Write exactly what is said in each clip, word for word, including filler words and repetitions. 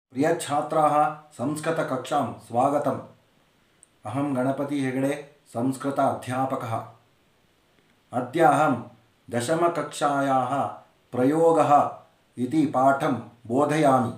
प्रिय छात्राः संस्कृतकक्षां स्वागतम्। अहं गणपति हेगडे संस्कृत अध्यापकः। अद्य अहं दशमकक्षायाः प्रयोगः इति पाठं बोधयामि।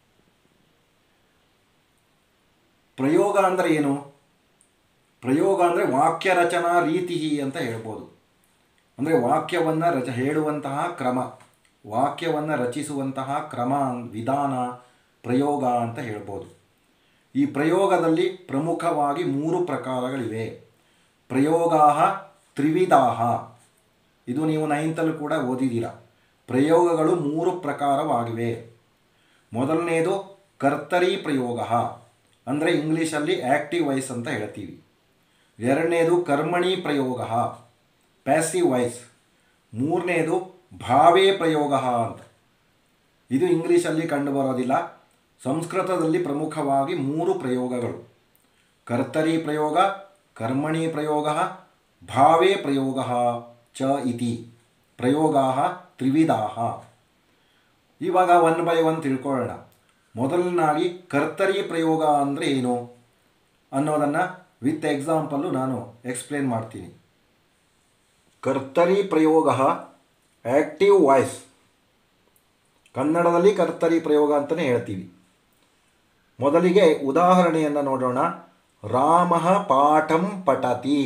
प्रयोग अंद्रे ಏನು? ಪ್ರಯೋಗ ಅಂದರೆ ವಾಕ್ಯರಚನಾ ರೀತಿ ಅಂತ ಹೇಳ್ಬೋದು. ಅಂದರೆ ವಾಕ್ಯವನ್ನು ರಚ ಹೇಳುವಂತಹ ಕ್ರಮ, ವಾಕ್ಯವನ್ನು ರಚಿಸುವಂತಹ ಕ್ರಮ, ವಿಧಾನ ಪ್ರಯೋಗ ಅಂತ ಹೇಳ್ಬೋದು. ಈ ಪ್ರಯೋಗದಲ್ಲಿ ಪ್ರಮುಖವಾಗಿ ಮೂರು ಪ್ರಕಾರಗಳಿವೆ. ಪ್ರಯೋಗಾಹ ತ್ರಿವಿಧಾಹ, ಇದು ನೀವು ನೈನ್ತಲ್ಲೂ ಕೂಡ ಓದಿದ್ದೀರ. ಪ್ರಯೋಗಗಳು ಮೂರು ಪ್ರಕಾರವಾಗಿವೆ. ಮೊದಲನೇದು ಕರ್ತರಿ ಪ್ರಯೋಗ, ಅಂದರೆ ಇಂಗ್ಲೀಷಲ್ಲಿ ಆ್ಯಕ್ಟಿವ್ ವಾಯ್ಸ್ ಅಂತ ಹೇಳ್ತೀವಿ. ಎರಡನೇದು ಕರ್ಮಣಿ ಪ್ರಯೋಗ, ಪ್ಯಾಸಿವ್ ವಾಯ್ಸ್. ಮೂರನೇದು ಭಾವೇ ಪ್ರಯೋಗ ಅಂತ. ಇದು ಇಂಗ್ಲೀಷಲ್ಲಿ ಕಂಡುಬರೋದಿಲ್ಲ. ಸಂಸ್ಕೃತದಲ್ಲಿ ಪ್ರಮುಖವಾಗಿ ಮೂರು ಪ್ರಯೋಗಗಳು: ಕರ್ತರಿ ಪ್ರಯೋಗ, ಕರ್ಮಣಿ ಪ್ರಯೋಗ, ಭಾವೇ ಪ್ರಯೋಗ ಚ ಇತಿ ಪ್ರಯೋಗಾಹ ತ್ರಿವಿಧಾಹ. ಇವಾಗ ಒನ್ ಬೈ ಒನ್ ತಿಳ್ಕೊಳ್ಳೋಣ. ಮೊದಲನಾಗಿ ಕರ್ತರಿ ಪ್ರಯೋಗ ಅಂದರೆ ಏನು ಅನ್ನೋದನ್ನು ವಿತ್ ಎಕ್ಸಾಂಪಲ್ಲು ನಾನು ಎಕ್ಸ್ಪ್ಲೇನ್ ಮಾಡ್ತೀನಿ. ಕರ್ತರಿ ಪ್ರಯೋಗ ಆ್ಯಕ್ಟಿವ್ ವಾಯ್ಸ್, ಕನ್ನಡದಲ್ಲಿ ಕರ್ತರಿ ಪ್ರಯೋಗ ಅಂತಲೇ ಹೇಳ್ತೀವಿ. ಮೊದಲಿಗೆ ಉದಾಹರಣೆಯನ್ನು ನೋಡೋಣ. ರಾಮಃ ಪಾಠಂ ಪಠತಿ,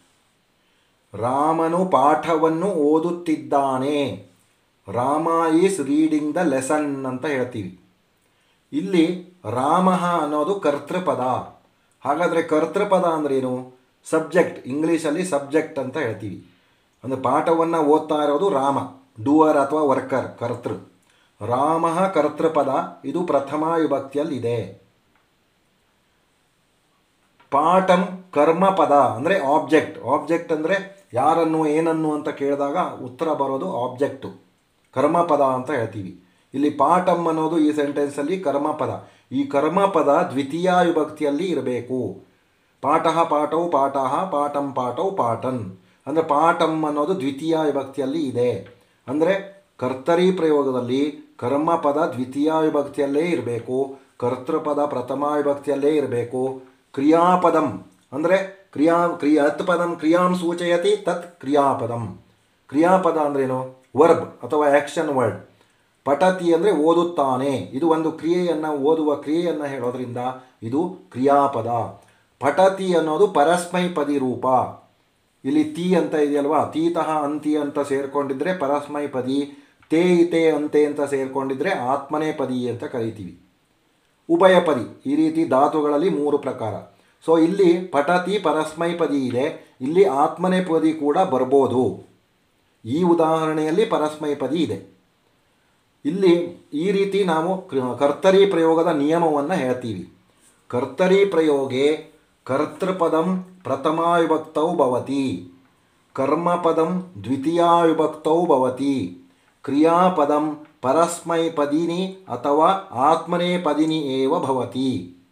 ರಾಮನು ಪಾಠವನ್ನು ಓದುತ್ತಿದ್ದಾನೆ. Rama is reading the lesson ಅಂತ ಹೇಳ್ತೀವಿ. ಇಲ್ಲಿ ರಾಮಃ ಅನ್ನೋದು ಕರ್ತೃಪದ. ಹಾಗಾದರೆ ಕರ್ತೃಪದ ಅಂದ್ರೇನು? ಸಬ್ಜೆಕ್ಟ್, ಇಂಗ್ಲೀಷಲ್ಲಿ ಸಬ್ಜೆಕ್ಟ್ ಅಂತ ಹೇಳ್ತೀವಿ. ಅಂದರೆ ಪಾಠವನ್ನು ಓದ್ತಾ ಇರೋದು ರಾಮ, ಡೂವರ್ ಅಥವಾ ವರ್ಕರ್, ಕರ್ತೃ. ರಾಮಃ ಕರ್ತೃಪದ, ಇದು ಪ್ರಥಮ ವಿಭಕ್ತಿಯಲ್ಲಿದೆ. ಪಾಠಂ ಕರ್ಮಪದ ಅಂದರೆ ಆಬ್ಜೆಕ್ಟ್. ಆಬ್ಜೆಕ್ಟ್ ಅಂದರೆ ಯಾರನ್ನು ಏನನ್ನು ಅಂತ ಕೇಳಿದಾಗ ಉತ್ತರ ಬರೋದು ಆಬ್ಜೆಕ್ಟು, ಕರ್ಮಪದ ಅಂತ ಹೇಳ್ತೀವಿ. ಇಲ್ಲಿ ಪಾಠಂ ಅನ್ನೋದು ಈ ಸೆಂಟೆನ್ಸಲ್ಲಿ ಕರ್ಮಪದ. ಈ ಕರ್ಮಪದ ದ್ವಿತೀಯ ವಿಭಕ್ತಿಯಲ್ಲಿ ಇರಬೇಕು. ಪಾಠಃ ಪಾಠೌ ಪಾಠಃ, ಪಾಠಂ ಪಾಠೌ ಪಾಠನ್. ಅಂದರೆ ಪಾಠಂ ಅನ್ನೋದು ದ್ವಿತೀಯ ವಿಭಕ್ತಿಯಲ್ಲಿ ಇದೆ. ಅಂದರೆ ಕರ್ತರಿ ಪ್ರಯೋಗದಲ್ಲಿ ಕರ್ಮಪದ ದ್ವಿತೀಯ ವಿಭಕ್ತಿಯಲ್ಲೇ ಇರಬೇಕು, ಕರ್ತೃಪದ ಪ್ರಥಮ ವಿಭಕ್ತಿಯಲ್ಲೇ ಇರಬೇಕು. ಕ್ರಿಯಾಪದಂ ಅಂದರೆ ಕ್ರಿಯಾ ಕ್ರಿಯಾ ಯತ್ ಪದಂ ಕ್ರಿಯಾಂ ಸೂಚಯತಿ ತತ್ ಕ್ರಿಯಾಪದಂ. ಕ್ರಿಯಾಪದ ಅಂದ್ರೇನು? ವರ್ಬ್ ಅಥವಾ ಆ್ಯಕ್ಷನ್ ವರ್ಡ್. ಪಠತಿ ಅಂದರೆ ಓದುತ್ತಾನೆ, ಇದು ಒಂದು ಕ್ರಿಯೆಯನ್ನು, ಓದುವ ಕ್ರಿಯೆಯನ್ನು ಹೇಳೋದ್ರಿಂದ ಇದು ಕ್ರಿಯಾಪದ. ಪಠತಿ ಅನ್ನೋದು ಪರಸ್ಮೈಪದಿ ರೂಪ. ಇಲ್ಲಿ ತಿ ಅಂತ ಇದೆಯಲ್ವಾ, ತೀತಃ ಅಂತಿ ಅಂತ ಸೇರಿಕೊಂಡಿದ್ರೆ ಪರಸ್ಮೈಪದಿ, ತೇ ಇತೆ ಅಂತೆ ಅಂತ ಸೇರಿಕೊಂಡಿದ್ರೆ ಆತ್ಮನೇಪದಿ ಅಂತ ಕರಿತೀವಿ. ಉಭಯಪದಿ, ಈ ರೀತಿ ಧಾತುಗಳಲ್ಲಿ ಮೂರು ಪ್ರಕಾರ. ಸೊ ಇಲ್ಲಿ ಪಠತಿ ಪರಸ್ಮೈಪದಿ ಇದೆ, ಇಲ್ಲಿ ಆತ್ಮನೇಪದಿ ಕೂಡ ಬರ್ಬೋದು. ಈ ಉದಾಹರಣೆಯಲ್ಲಿ ಪರಸ್ಮೈಪದಿ ಇದೆ. ಇಲ್ಲಿ ಈ ರೀತಿ ನಾವು ಕರ್ತರಿ ಪ್ರಯೋಗದ ನಿಯಮವನ್ನು ಹೇಳ್ತೀವಿ. ಕರ್ತರಿ ಪ್ರಯೋಗೆ ಕರ್ತೃಪದಂ ಪ್ರಥಮಾ ವಿಭಕ್ತೌ ಭವತಿ, ಕರ್ಮಪದಂ ದ್ವಿತೀಯಾ ವಿಭಕ್ತೌ ಭವತಿ, ಕ್ರಿಯಾಪದಂ ಪರಸ್ಮೈಪದಿನಿ ಅಥವಾ ಆತ್ಮನೇಪದಿನಿ ಏವ ಭವತಿ.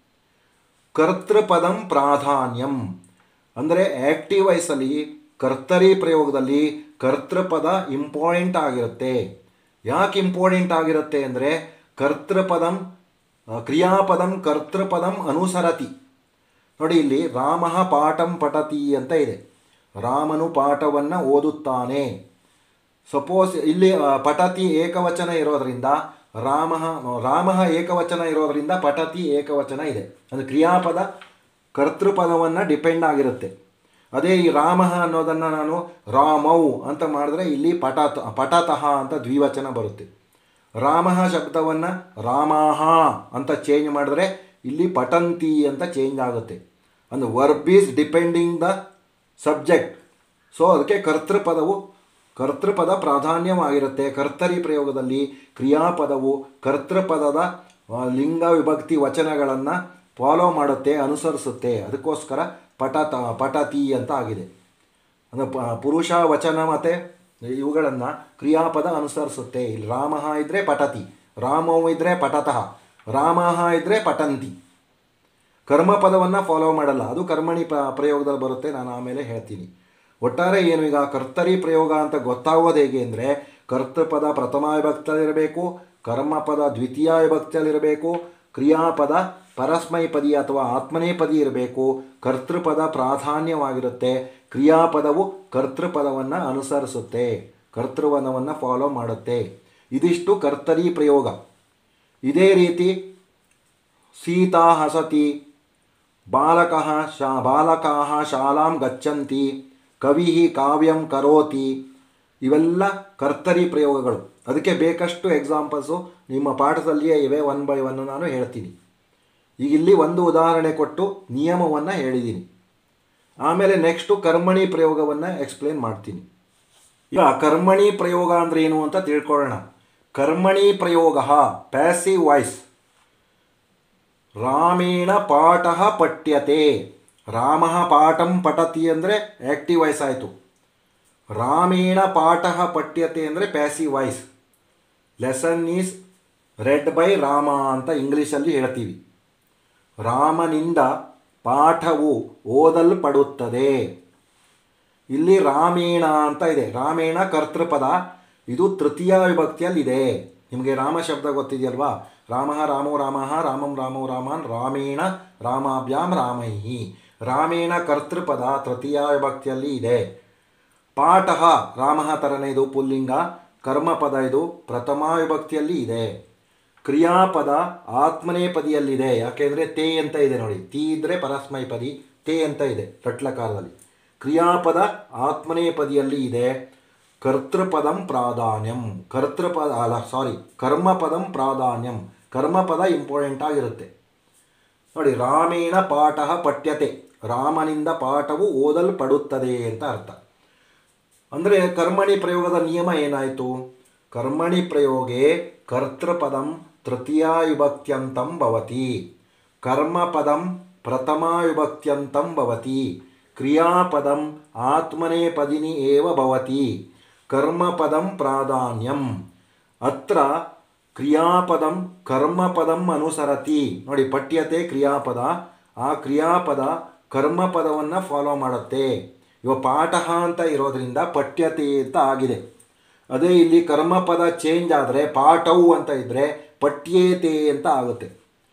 ಕರ್ತೃಪದಂ ಪ್ರಾಧಾನ್ಯಂ ಅಂದರೆ ಆ್ಯಕ್ಟಿವ್ ವಾಯ್ಸಲ್ಲಿ ಕರ್ತರಿ ಪ್ರಯೋಗದಲ್ಲಿ ಕರ್ತೃಪದ ಇಂಪಾರ್ಟೆಂಟ್ ಆಗಿರುತ್ತೆ. ಯಾಕೆ ಇಂಪಾರ್ಟೆಂಟ್ ಆಗಿರುತ್ತೆ ಅಂದರೆ ಕರ್ತೃಪದಂ ಕ್ರಿಯಾಪದಂ ಕರ್ತೃಪದಂ ಅನುಸರತಿ. ನೋಡಿ, ಇಲ್ಲಿ ರಾಮಃ ಪಾಠಂ ಪಠತಿ ಅಂತ ಇದೆ. ರಾಮನು ಪಾಠವನ್ನು ಓದುತ್ತಾನೆ. ಸಪೋಸ್ ಇಲ್ಲಿ ಪಠತಿ ಏಕವಚನ ಇರೋದರಿಂದ ರಾಮಃ ರಾಮಃ ಏಕವಚನ ಇರೋದರಿಂದ ಪಠತಿ ಏಕವಚನ ಇದೆ. ಅದು ಕ್ರಿಯಾಪದ ಕರ್ತೃಪದವನ್ನು ಡಿಪೆಂಡ್ ಆಗಿರುತ್ತೆ. ಅದೇ ಈ ರಾಮಃ ಅನ್ನೋದನ್ನು ನಾನು ರಾಮೌ ಅಂತ ಮಾಡಿದ್ರೆ ಇಲ್ಲಿ ಪಠತ ಪಠತಃ ಅಂತ ದ್ವಿವಚನ ಬರುತ್ತೆ. ರಾಮಃ ಶಬ್ದವನ್ನು ರಾಮಾಹ ಅಂತ ಚೇಂಜ್ ಮಾಡಿದ್ರೆ ಇಲ್ಲಿ ಪಠಂತಿ ಅಂತ ಚೇಂಜ್ ಆಗುತ್ತೆ. ಅಂದರೆ verb is depending the subject. So ಅದಕ್ಕೆ ಕರ್ತೃಪದವು ಕರ್ತೃಪದ ಪ್ರಾಧಾನ್ಯವಾಗಿರುತ್ತೆ. ಕರ್ತರಿ ಪ್ರಯೋಗದಲ್ಲಿ ಕ್ರಿಯಾಪದವು ಕರ್ತೃಪದದ ಲಿಂಗ ವಿಭಕ್ತಿ ವಚನಗಳನ್ನು ಫಾಲೋ ಮಾಡುತ್ತೆ, ಅನುಸರಿಸುತ್ತೆ. ಅದಕ್ಕೋಸ್ಕರ ಪಠತ ಪಠತಿ ಅಂತ ಆಗಿದೆ. ಅಂದರೆ ಪುರುಷ ವಚನ ಮತ್ತು ಇವುಗಳನ್ನು ಕ್ರಿಯಾಪದ ಅನುಸರಿಸುತ್ತೆ. ಇಲ್ಲಿ ರಾಮಃ ಇದ್ದರೆ ಪಠತಿ, ರಾಮವು ಇದ್ದರೆ ಪಠತಃ, ರಾಮಃ ಇದ್ದರೆ ಪಠಂತಿ. ಕರ್ಮಪದವನ್ನು ಫಾಲೋ ಮಾಡಲ್ಲ, ಅದು ಕರ್ಮಣಿ ಪ ಪ್ರಯೋಗದಲ್ಲಿ ಬರುತ್ತೆ. ನಾನು ಆಮೇಲೆ ಹೇಳ್ತೀನಿ. ಒಟ್ಟಾರೆ ಏನು, ಈಗ ಕರ್ತರಿ ಪ್ರಯೋಗ ಅಂತ ಗೊತ್ತಾಗೋದು ಹೇಗೆ ಅಂದರೆ ಕರ್ತೃಪದ ಪ್ರಥಮ ವಿಭಕ್ತಿಯಲ್ಲಿರಬೇಕು, ಕರ್ಮಪದ ದ್ವಿತೀಯ ವಿಭಕ್ತಿಯಲ್ಲಿರಬೇಕು, ಕ್ರಿಯಾಪದ ಪರಸ್ಮೈಪದಿ ಅಥವಾ ಆತ್ಮನೇಪದಿ ಇರಬೇಕು. ಕರ್ತೃಪದ ಪ್ರಾಧಾನ್ಯವಾಗಿರುತ್ತೆ. ಕ್ರಿಯಾಪದವು ಕರ್ತೃಪದವನ್ನು ಅನುಸರಿಸುತ್ತೆ, ಕರ್ತೃಪದವನ್ನು ಫಾಲೋ ಮಾಡುತ್ತೆ. ಇದಿಷ್ಟು ಕರ್ತರಿ ಪ್ರಯೋಗ. ಇದೇ ರೀತಿ ಸೀತಾ ಹಸತಿ, ಬಾಲಕಃ ಶಾ ಬಾಲಕಾಃ ಶಾಲಾಂ ಗಚ್ಚಂತಿ, ಕವಿ ಕಾವ್ಯಂ ಕರೋತಿ, ಇವೆಲ್ಲ ಕರ್ತರಿ ಪ್ರಯೋಗಗಳು. ಅದಕ್ಕೆ ಬೇಕಷ್ಟು ಎಕ್ಸಾಂಪಲ್ಸು ನಿಮ್ಮ ಪಾಠದಲ್ಲಿಯೇ ಇವೆ. ಒನ್ ಬೈ ಒನ್ ನಾನು ಹೇಳ್ತೀನಿ. ಈಗ ಇಲ್ಲಿ ಒಂದು ಉದಾಹರಣೆ ಕೊಟ್ಟು ನಿಯಮವನ್ನು ಹೇಳಿದ್ದೀನಿ. ಆಮೇಲೆ ನೆಕ್ಸ್ಟು ಕರ್ಮಣಿ ಪ್ರಯೋಗವನ್ನು ಎಕ್ಸ್ಪ್ಲೇನ್ ಮಾಡ್ತೀನಿ. ಈಗ ಕರ್ಮಣಿ ಪ್ರಯೋಗ ಅಂದರೆ ಏನು ಅಂತ ತಿಳ್ಕೊಳ್ಳೋಣ. ಕರ್ಮಣಿ ಪ್ರಯೋಗ ಪ್ಯಾಸಿವ್ ವಾಯ್ಸ್. ರಾಮೇಣ ಪಾಠ ಪಠ್ಯತೆ. ರಾಮ ಪಾಠಂ ಪಠತಿ ಅಂದರೆ ಆ್ಯಕ್ಟಿವ್ ವಾಯ್ಸ್ ಆಯಿತು. ರಾಮೇಣ ಪಾಠ ಪಠ್ಯತೆ ಅಂದರೆ passive voice. Lesson is read by Rama ಅಂತ ಇಂಗ್ಲೀಷಲ್ಲಿ ಹೇಳ್ತೀವಿ. ರಾಮನಿಂದ ಪಾಠವು ಓದಲ್ಪಡುತ್ತದೆ. ಇಲ್ಲಿ ರಾಮೇಣ ಅಂತ ಇದೆ. ರಾಮೇಣ ಕರ್ತೃಪದ, ಇದು ತೃತೀಯ ವಿಭಕ್ತಿಯಲ್ಲಿದೆ. ನಿಮಗೆ ರಾಮ ಶಬ್ದ ಗೊತ್ತಿದೆಯಲ್ವಾ? ರಾಮ ರಾಮೋ ರಾಮ ರಾಮಂ ರಾಮೋ ರಾಮಾನ್ ರಾಮೇಣ ರಾಮಾಭ್ಯಾಂ ರಾಮೈಹಿ. ರಾಮೇಣ ಕರ್ತೃಪದ ತೃತೀಯ ವಿಭಕ್ತಿಯಲ್ಲಿ ಇದೆ. ಪಾಠ ರಾಮ ಥರನೇ ಇದು ಪುಲ್ಲಿಂಗ. ಕರ್ಮಪದ ಇದು ಪ್ರಥಮ ವಿಭಕ್ತಿಯಲ್ಲಿ ಇದೆ. ಕ್ರಿಯಾಪದ ಆತ್ಮನೇಪದಿಯಲ್ಲಿದೆ. ಯಾಕೆಂದರೆ ತೇ ಅಂತ ಇದೆ ನೋಡಿ. ತೀ ಇದ್ದರೆ ಪರಸ್ಮೈಪದಿ, ತೇ ಅಂತ ಇದೆ ಲಟ್ಲಕಾರದಲ್ಲಿ. ಕ್ರಿಯಾಪದ ಆತ್ಮನೇಪದಿಯಲ್ಲಿ ಇದೆ. ಕರ್ತೃಪದಂ ಪ್ರಾಧಾನ್ಯಂ. ಕರ್ತೃಪದ ಅಲ್ಲ ಸಾರಿ ಕರ್ಮಪದಂ ಪ್ರಾಧಾನ್ಯಂ. ಕರ್ಮಪದ ಇಂಪಾರ್ಟೆಂಟ್ ಆಗಿರುತ್ತೆ ನೋಡಿ. ರಾಮೇಣ ಪಾಠ ಪಠ್ಯತೆ, ರಾಮನಿಂದ ಪಾಠವು ಓದಲ್ಪಡುತ್ತದೆ ಅಂತ ಅರ್ಥ. ಅಂದರೆ ಕರ್ಮಣಿ ಪ್ರಯೋಗದ ನಿಯಮ ಏನಾಯಿತು? ಕರ್ಮಣಿ ಪ್ರಯೋಗೆ ಕರ್ತೃಪದಂ ತೃತೀಯ ವಿಭಕ್ತ್ಯಂತಂ ಭವತಿ, ಕರ್ಮಪದಂ ಪ್ರಥಮ ವಿಭಕ್ತ್ಯಂತಂ ಭವತಿ, ಕ್ರಿಯಾಪದಂ ಆತ್ಮನೇಪದಿನಿ ಏವ ಭವತಿ, ಕರ್ಮಪದಂ ಪ್ರಾಧಾನ್ಯಂ. ಅತ್ರ ಕ್ರಿಯಾಪದಂ ಕರ್ಮಪದಂ ಅನುಸರತಿ. ನೋಡಿ, ಪಠ್ಯತೆ ಕ್ರಿಯಾಪದ, ಆ ಕ್ರಿಯಾಪದ ಕರ್ಮಪದವನ್ನು ಫಾಲೋ ಮಾಡುತ್ತೆ. ಇವ ಪಾಠ ಅಂತ ಇರೋದ್ರಿಂದ ಪಠ್ಯತೆ ಅಂತ ಆಗಿದೆ. ಅದೇ ಇಲ್ಲಿ ಕರ್ಮಪದ ಚೇಂಜ್ ಆದರೆ ಪಾಠವು ಅಂತ ಇದ್ದರೆ ಪಠ್ಯೇತೆ ಅಂತ ಆಗುತ್ತೆ.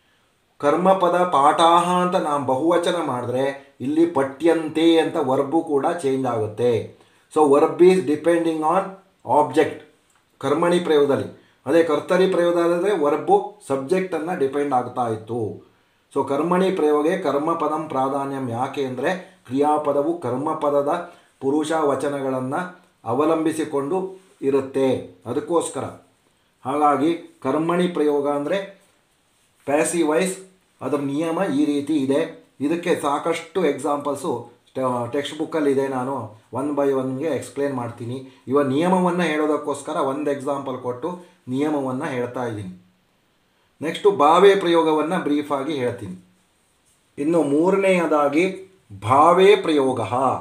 ಕರ್ಮಪದ ಪಾಠಾಹ ಅಂತ ನಾವು ಬಹುವಚನ ಮಾಡಿದ್ರೆ ಇಲ್ಲಿ ಪಠ್ಯಂತೆ ಅಂತ ವರ್ಬು ಕೂಡ ಚೇಂಜ್ ಆಗುತ್ತೆ. So verb is depending on object ಕರ್ಮಣಿ ಪ್ರಯೋಗದಲ್ಲಿ. ಅದೇ ಕರ್ತರಿ ಪ್ರಯೋಗದಲ್ಲಿದ್ದರೆ ವರ್ಬು ಸಬ್ಜೆಕ್ಟನ್ನು ಡಿಪೆಂಡ್ ಆಗ್ತಾ ಇತ್ತು. ಸೊ ಕರ್ಮಣಿ ಪ್ರಯೋಗೆ ಕರ್ಮಪದಂ ಪ್ರಾಧಾನ್ಯಂ. ಯಾಕೆ ಅಂದರೆ ಕ್ರಿಯಾಪದವು ಕರ್ಮಪದದ ಪುರುಷ ವಚನಗಳನ್ನು ಅವಲಂಬಿಸಿಕೊಂಡು ಇರುತ್ತೆ, ಅದಕ್ಕೋಸ್ಕರ. ಹಾಗಾಗಿ ಕರ್ಮಣಿ ಪ್ರಯೋಗ ಅಂದರೆ ಪ್ಯಾಸಿವ್ ವಾಯ್ಸ್. ಅದರ ನಿಯಮ ಈ ರೀತಿ ಇದೆ. ಇದಕ್ಕೆ ಸಾಕಷ್ಟು ಎಕ್ಸಾಂಪಲ್ಸು ಟೆಕ್ಸ್ಟ್ ಬುಕ್ಕಲ್ಲಿದೆ. ನಾನು ಒನ್ ಬೈ ಒನ್ಗೆ ಎಕ್ಸ್ಪ್ಲೇನ್ ಮಾಡ್ತೀನಿ. ಇವ ನಿಯಮವನ್ನು ಹೇಳೋದಕ್ಕೋಸ್ಕರ ಒಂದು ಎಕ್ಸಾಂಪಲ್ ಕೊಟ್ಟು ನಿಯಮವನ್ನು ಹೇಳ್ತಾ ಇದ್ದೀನಿ. ನೆಕ್ಸ್ಟು ಭಾವೇ ಪ್ರಯೋಗವನ್ನು ಬ್ರೀಫಾಗಿ ಹೇಳ್ತೀನಿ. ಇನ್ನು ಮೂರನೆಯದಾಗಿ ಭಾವೇ ಪ್ರಯೋಗ.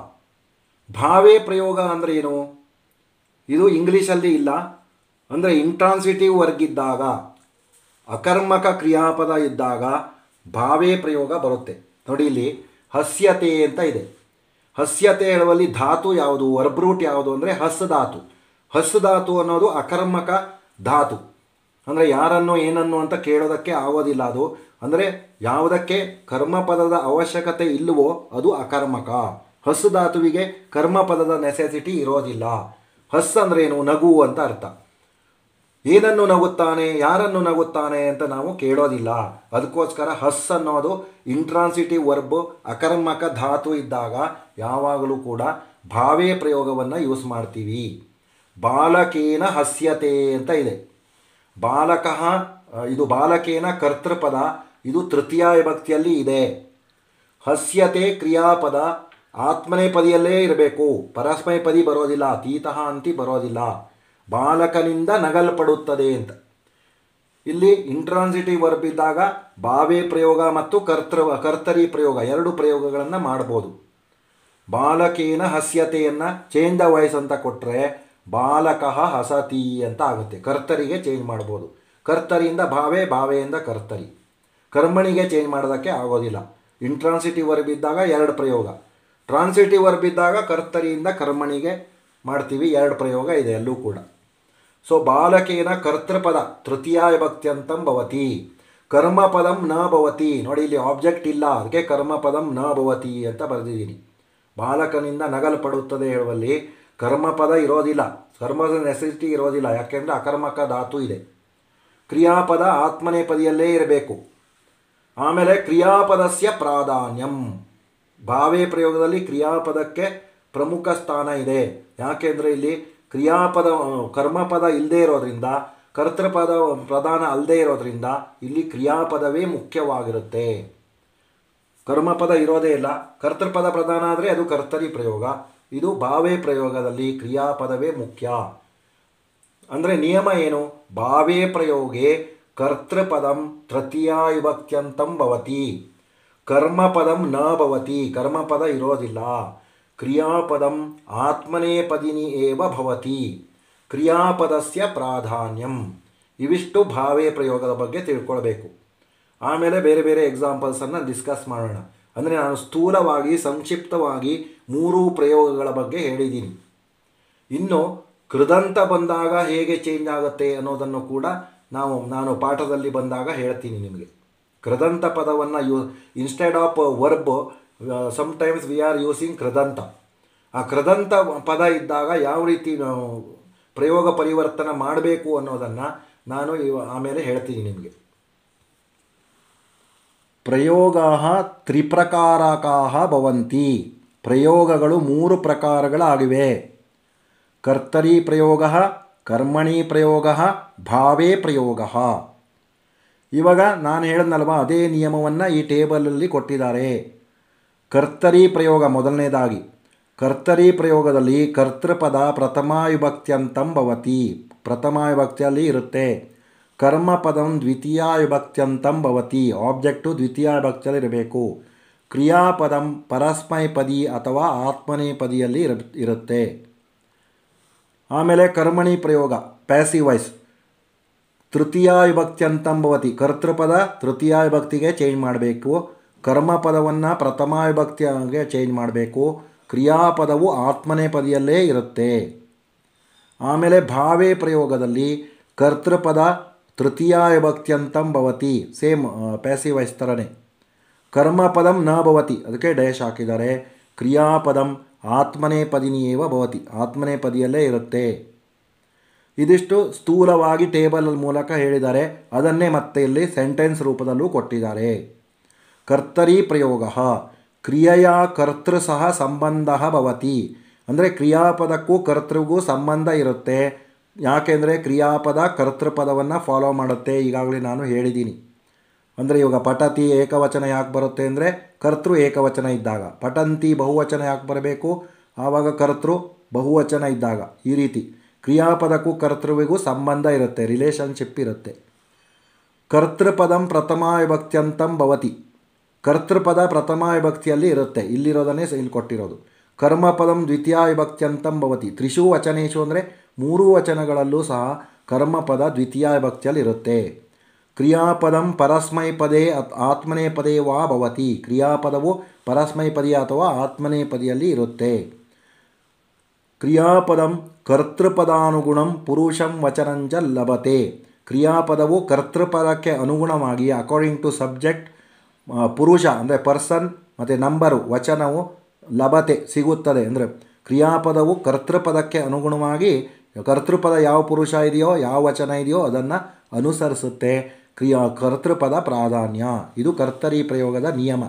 ಭಾವೇ ಪ್ರಯೋಗ ಅಂದರೆ ಏನು? ಇದು ಇಂಗ್ಲೀಷಲ್ಲಿ ಇಲ್ಲ. ಅಂದರೆ ಇಂಟ್ರಾನ್ಸಿಟಿವ್ ವರ್ಗ್ ಇದ್ದಾಗ, ಅಕರ್ಮಕ ಕ್ರಿಯಾಪದ ಇದ್ದಾಗ ಭಾವೇ ಪ್ರಯೋಗ ಬರುತ್ತೆ. ನೋಡಿ, ಇಲ್ಲಿ ಹಸ್ಯತೆ ಅಂತ ಇದೆ. ಹಸ್ಯತೆ ಹೇಳುವಲ್ಲಿ ಧಾತು ಯಾವುದು, ವರ್ಬ್ ರೂಟ್ ಯಾವುದು ಅಂದರೆ ಹಸ್ ಧಾತು. ಹಸ್ ಧಾತು ಅನ್ನೋದು ಅಕರ್ಮಕ ಧಾತು. ಅಂದರೆ ಯಾರನ್ನು ಏನನ್ನು ಅಂತ ಕೇಳೋದಕ್ಕೆ ಆಗೋದಿಲ್ಲ. ಅದು ಅಂದರೆ ಯಾವುದಕ್ಕೆ ಕರ್ಮಪದದ ಅವಶ್ಯಕತೆ ಇಲ್ಲವೋ ಅದು ಅಕರ್ಮಕ. ಹಸ್ ಧಾತುವಿಗೆ ಕರ್ಮಪದದ ನೆಸೆಸಿಟಿ ಇರೋದಿಲ್ಲ. ಹಸ್ ಅಂದ್ರೇನು? ನಗು ಅಂತ ಅರ್ಥ. ಏನನ್ನು ನಗುತ್ತಾನೆ, ಯಾರನ್ನು ನಗುತ್ತಾನೆ ಅಂತ ನಾವು ಕೇಳೋದಿಲ್ಲ. ಅದಕ್ಕೋಸ್ಕರ ಹಸ್ ಅನ್ನೋದು ಇಂಟ್ರಾನ್ಸಿಟಿವ್ ವರ್ಬ್ ಅಕರ್ಮಕ ಧಾತು ಇದ್ದಾಗ ಯಾವಾಗಲೂ ಕೂಡ ಭಾವೇ ಪ್ರಯೋಗವನ್ನು ಯೂಸ್ ಮಾಡ್ತೀವಿ. ಬಾಲಕೇನ ಹಸ್ಯತೆ ಅಂತ ಇದೆ. ಬಾಲಕಃ ಇದು ಬಾಲಕೇನ ಕರ್ತೃಪದ, ಇದು ತೃತೀಯ ವಿಭಕ್ತಿಯಲ್ಲಿ ಇದೆ. ಹಸ್ಯತೆ ಕ್ರಿಯಾಪದ ಆತ್ಮನೇಪದಿಯಲ್ಲೇ ಇರಬೇಕು, ಪರಸ್ಮೈಪದಿ ಬರೋದಿಲ್ಲ, ತೀತಃ ಅಂತಿ ಬರೋದಿಲ್ಲ. ಬಾಲಕನಿಂದ ನಗಲ್ಪಡುತ್ತದೆ ಅಂತ. ಇಲ್ಲಿ ಇಂಟ್ರಾನ್ಸಿಟಿವ್ ವರ್ಬ್ ಇದ್ದಾಗ ಭಾವೇ ಪ್ರಯೋಗ ಮತ್ತು ಕರ್ತೃ ಕರ್ತರಿ ಪ್ರಯೋಗ ಎರಡು ಪ್ರಯೋಗಗಳನ್ನು ಮಾಡ್ಬೋದು. ಬಾಲಕೇನ ಹಸ್ಯತೆಯನ್ನು ಚೇಂಜ್ ದ ವಾಯ್ಸ್ ಅಂತ ಕೊಟ್ಟರೆ ಬಾಲಕಃ ಹಸತಿ ಅಂತ ಆಗುತ್ತೆ. ಕರ್ತರಿಗೆ ಚೇಂಜ್ ಮಾಡ್ಬೋದು. ಕರ್ತರಿಯಿಂದ ಭಾವೇ, ಭಾವೆಯಿಂದ ಕರ್ತರಿ. ಕರ್ಮಣಿಗೆ ಚೇಂಜ್ ಮಾಡೋದಕ್ಕೆ ಆಗೋದಿಲ್ಲ. ಇಂಟ್ರಾನ್ಸಿಟಿವ್ ವರ್ಬ್ ಇದ್ದಾಗ ಎರಡು ಪ್ರಯೋಗ, ಟ್ರಾನ್ಸಿಟಿವ್ ವರ್ಬ್ ಇದ್ದಾಗ ಕರ್ತರಿಯಿಂದ ಕರ್ಮಣಿಗೆ ಮಾಡ್ತೀವಿ. ಎರಡು ಪ್ರಯೋಗ ಇದೆ ಅಲ್ಲೂ ಕೂಡ. ಸೊ ಬಾಲಕೇನ ಕರ್ತೃಪದ ತೃತೀಯ ವಿಭಕ್ತ್ಯಂತಂ ಭವತಿ. ಕರ್ಮಪದಂ ನ ಭವತಿ. ನೋಡಿ ಇಲ್ಲಿ ಆಬ್ಜೆಕ್ಟ್ ಇಲ್ಲ, ಅದಕ್ಕೆ ಕರ್ಮಪದಂ ನ ಭವತಿ ಅಂತ ಬರೆದಿದ್ದೀನಿ. ಬಾಲಕನಿಂದ ನಗಲ್ಪಡುತ್ತದೆ ಹೇಳುವಲ್ಲಿ ಕರ್ಮಪದ ಇರೋದಿಲ್ಲ, ಕರ್ಮದ ನೆಸೆಸಿಟಿ ಇರೋದಿಲ್ಲ, ಯಾಕೆಂದರೆ ಅಕರ್ಮಕ ಧಾತು ಇದೆ. ಕ್ರಿಯಾಪದ ಆತ್ಮನೇಪದಿಯಲ್ಲೇ ಇರಬೇಕು. ಆಮೇಲೆ ಕ್ರಿಯಾಪದಸ್ಯ ಪ್ರಾಧಾನ್ಯಂ, ಭಾವೇ ಪ್ರಯೋಗದಲ್ಲಿ ಕ್ರಿಯಾಪದಕ್ಕೆ ಪ್ರಮುಖ ಸ್ಥಾನ ಇದೆ. ಯಾಕೆಂದರೆ ಇಲ್ಲಿ ಕ್ರಿಯಾಪದ ಕರ್ಮಪದ ಇಲ್ಲದೇ ಇರೋದ್ರಿಂದ, ಕರ್ತೃಪದ ಪ್ರಧಾನ ಅಲ್ಲದೇ ಇರೋದ್ರಿಂದ ಇಲ್ಲಿ ಕ್ರಿಯಾಪದವೇ ಮುಖ್ಯವಾಗಿರುತ್ತೆ. ಕರ್ಮಪದ ಇರೋದೇ ಇಲ್ಲ, ಕರ್ತೃಪದ ಪ್ರಧಾನ ಆದರೆ ಅದು ಕರ್ತರಿ ಪ್ರಯೋಗ. ಇದು ಭಾವೇ ಪ್ರಯೋಗದಲ್ಲಿ ಕ್ರಿಯಾಪದವೇ ಮುಖ್ಯ. ಅಂದರೆ ನಿಯಮ ಏನು? ಭಾವೇ ಪ್ರಯೋಗೆ ಕರ್ತೃಪದಂ ತೃತೀಯಾ ವಿಭಕ್ತ್ಯಂತಂ ಭವತಿ, ಕರ್ಮಪದಂ ನ ಭವತಿ, ಕರ್ಮಪದ ಇರೋದಿಲ್ಲ. ಕ್ರಿಯಾಪದಂ ಆತ್ಮನೇಪದಿನಿ ಏವ ಭವತಿ, ಕ್ರಿಯಾಪದಸ್ಯ ಪ್ರಾಧಾನ್ಯಂ. ಇವಿಷ್ಟು ಭಾವೇ ಪ್ರಯೋಗದ ಬಗ್ಗೆ ತಿಳ್ಕೊಳ್ಬೇಕು. ಆಮೇಲೆ ಬೇರೆ ಬೇರೆ ಎಕ್ಸಾಂಪಲ್ಸನ್ನು ಡಿಸ್ಕಸ್ ಮಾಡೋಣ. ಅಂದರೆ ನಾನು ಸ್ಥೂಲವಾಗಿ ಸಂಕ್ಷಿಪ್ತವಾಗಿ ಮೂರು ಪ್ರಯೋಗಗಳ ಬಗ್ಗೆ ಹೇಳಿದ್ದೀನಿ. ಇನ್ನು ಕೃದಂತ ಬಂದಾಗ ಹೇಗೆ ಚೇಂಜ್ ಆಗುತ್ತೆ ಅನ್ನೋದನ್ನು ಕೂಡ ನಾವು ನಾನು ಪಾಠದಲ್ಲಿ ಬಂದಾಗ ಹೇಳ್ತೀನಿ ನಿಮಗೆ. ಕೃದಂತ ಪದವನ್ನು you instead of verb sometimes we are using ಕೃದಂತ. ಆ ಕೃದಂತ ಪದ ಇದ್ದಾಗ ಯಾವ ರೀತಿ ನಾವು ಪ್ರಯೋಗ ಪರಿವರ್ತನೆ ಮಾಡಬೇಕು ಅನ್ನೋದನ್ನು ನಾನು ಇವ ಆಮೇಲೆ ಹೇಳ್ತೀನಿ ನಿಮಗೆ. ಪ್ರಯೋಗಾಃ ತ್ರಿಪ್ರಕಾರಕಾಃ ಭವಂತಿ, ಪ್ರಯೋಗಗಳು ಮೂರು ಪ್ರಕಾರಗಳಾಗಿವೆ. ಕರ್ತರಿ ಪ್ರಯೋಗ, ಕರ್ಮಣಿ ಪ್ರಯೋಗ, ಭಾವೇ ಪ್ರಯೋಗ. ಇವಾಗ ನಾನು ಹೇಳಿದ್ನಲ್ವ ಅದೇ ನಿಯಮವನ್ನು ಈ ಟೇಬಲಲ್ಲಿ ಕೊಟ್ಟಿದ್ದಾರೆ. ಕರ್ತರಿ ಪ್ರಯೋಗ ಮೊದಲನೇದಾಗಿ, ಕರ್ತರಿ ಪ್ರಯೋಗದಲ್ಲಿ ಕರ್ತೃಪದ ಪ್ರಥಮ ವಿಭಕ್ತ್ಯಂತಂ ಭವತಿ, ಪ್ರಥಮ ವಿಭಕ್ತಿಯಲ್ಲಿ ಇರುತ್ತೆ. ಕರ್ಮಪದಂ ದ್ವಿತೀಯ ವಿಭಕ್ತ್ಯಂತಂ ಭವತಿ, ಆಬ್ಜೆಕ್ಟು ದ್ವಿತೀಯ ವಿಭಕ್ತಿಯಲ್ಲಿ ಇರಬೇಕು. ಕ್ರಿಯಾಪದಂ ಪರಸ್ಮೈಪದಿ ಅಥವಾ ಆತ್ಮನೇಪದಿಯಲ್ಲಿ ಇರ ಇರುತ್ತೆ ಆಮೇಲೆ ಕರ್ಮಣಿ ಪ್ರಯೋಗ ಪ್ಯಾಸಿವ್ ವಾಯ್ಸ್ ತೃತೀಯ ವಿಭಕ್ತ್ಯಂತಂ ಭವತಿ, ಕರ್ತೃಪದ ತೃತೀಯ ವಿಭಕ್ತಿಗೆ ಚೇಂಜ್ ಮಾಡಬೇಕು. ಕರ್ಮಪದವನ್ನು ಪ್ರಥಮ ವಿಭಕ್ತಿಗೆ ಚೇಂಜ್ ಮಾಡಬೇಕು. ಕ್ರಿಯಾಪದವು ಆತ್ಮನೇಪದಿಯಲ್ಲೇ ಇರುತ್ತೆ. ಆಮೇಲೆ ಭಾವೇ ಪ್ರಯೋಗದಲ್ಲಿ ಕರ್ತೃಪದ ತೃತೀಯ ವಿಭಕ್ತ್ಯಂತಂ ಭವತಿ, ಸೇಮ್ ಪ್ಯಾಸಿವ್ ವಾಯ್ಸ್ ಥರನೇ. ಕರ್ಮಪದಂ ನ ಭವತಿ, ಅದಕ್ಕೆ ಡೇಶ್ ಹಾಕಿದ್ದಾರೆ. ಕ್ರಿಯಾಪದಂ ಆತ್ಮನೇಪದಿನಿಯೇವ ಭವತಿ, ಆತ್ಮನೇಪದಿಯಲ್ಲೇ ಇರುತ್ತೆ. ಇದಿಷ್ಟು ಸ್ಥೂಲವಾಗಿ ಟೇಬಲ್ ಮೂಲಕ ಹೇಳಿದ್ದಾರೆ, ಅದನ್ನೇ ಮತ್ತೆ ಇಲ್ಲಿ ಸೆಂಟೆನ್ಸ್ ರೂಪದಲ್ಲೂ ಕೊಟ್ಟಿದ್ದಾರೆ. ಕರ್ತರಿ ಪ್ರಯೋಗ ಕ್ರಿಯೆಯ ಕರ್ತೃ ಸಹ ಸಂಬಂಧ ಭವತಿ, ಅಂದರೆ ಕ್ರಿಯಾಪದಕ್ಕೂ ಕರ್ತೃಗೂ ಸಂಬಂಧ ಇರುತ್ತೆ. ಯಾಕೆಂದರೆ ಕ್ರಿಯಾಪದ ಕರ್ತೃಪದವನ್ನು ಫಾಲೋ ಮಾಡುತ್ತೆ, ಈಗಾಗಲೇ ನಾನು ಹೇಳಿದ್ದೀನಿ. ಅಂದರೆ ಇವಾಗ ಪಠತಿ ಏಕವಚನ ಯಾಕೆ ಬರುತ್ತೆ ಅಂದರೆ ಕರ್ತೃ ಏಕವಚನ ಇದ್ದಾಗ, ಪಠಂತಿ ಬಹುವಚನ ಯಾಕೆ ಬರಬೇಕು, ಆವಾಗ ಕರ್ತೃ ಬಹುವಚನ ಇದ್ದಾಗ. ಈ ರೀತಿ ಕ್ರಿಯಾಪದಕ್ಕೂ ಕರ್ತೃವಿಗೂ ಸಂಬಂಧ ಇರುತ್ತೆ, ರಿಲೇಷನ್ಶಿಪ್ ಇರುತ್ತೆ. ಕರ್ತೃಪದಂ ಪ್ರಥಮ ವಿಭಕ್ತ್ಯಂತಂ ಭವತಿ, ಕರ್ತೃಪದ ಪ್ರಥಮ ವಿಭಕ್ತಿಯಲ್ಲಿ ಇರುತ್ತೆ, ಇಲ್ಲಿರೋದನ್ನೇ ಇಲ್ಲಿ ಕೊಟ್ಟಿರೋದು. ಕರ್ಮಪದಂ ದ್ವಿತೀಯ ವಿಭಕ್ತ್ಯಂತಂ ಭವತಿ, ತ್ರಿಷು ವಚನೇಶು ಅಂದರೆ ಮೂರು ವಚನಗಳಲ್ಲೂ ಸಹ ಕರ್ಮಪದ ದ್ವಿತೀಯ ವಿಭಕ್ತಿಯಲ್ಲಿ ಇರುತ್ತೆ. ಕ್ರಿಯಾಪದಂ ಪರಸ್ಮೈಪದೇ ಆತ್ಮನೇಪದೇ ವಾ ಭವತಿ, ಕ್ರಿಯಾಪದವು ಪರಸ್ಮೈಪದಿ ಅಥವಾ ಆತ್ಮನೇಪದಿಯಲ್ಲಿ ಇರುತ್ತೆ. ಕ್ರಿಯಾಪದಂ ಕರ್ತೃಪದಾನುಗುಣಂ ಪುರುಷಂ ವಚನಂಚ ಲಭತೆ, ಕ್ರಿಯಾಪದವು ಕರ್ತೃಪದಕ್ಕೆ ಅನುಗುಣವಾಗಿ ಅಕಾರ್ಡಿಂಗ್ ಟು ಸಬ್ಜೆಕ್ಟ್ ಪುರುಷ ಅಂದರೆ ಪರ್ಸನ್ ಮತ್ತು ನಂಬರು ವಚನವು ಲಭತೆ ಸಿಗುತ್ತದೆ. ಅಂದರೆ ಕ್ರಿಯಾಪದವು ಕರ್ತೃಪದಕ್ಕೆ ಅನುಗುಣವಾಗಿ ಕರ್ತೃಪದ ಯಾವ ಪುರುಷ ಇದೆಯೋ ಯಾವ ವಚನ ಇದೆಯೋ ಅದನ್ನು ಅನುಸರಿಸುತ್ತೆ. ಕ್ರಿಯಾ ಕರ್ತೃಪದ ಪ್ರಾಧಾನ್ಯ, ಇದು ಕರ್ತರಿ ಪ್ರಯೋಗದ ನಿಯಮ.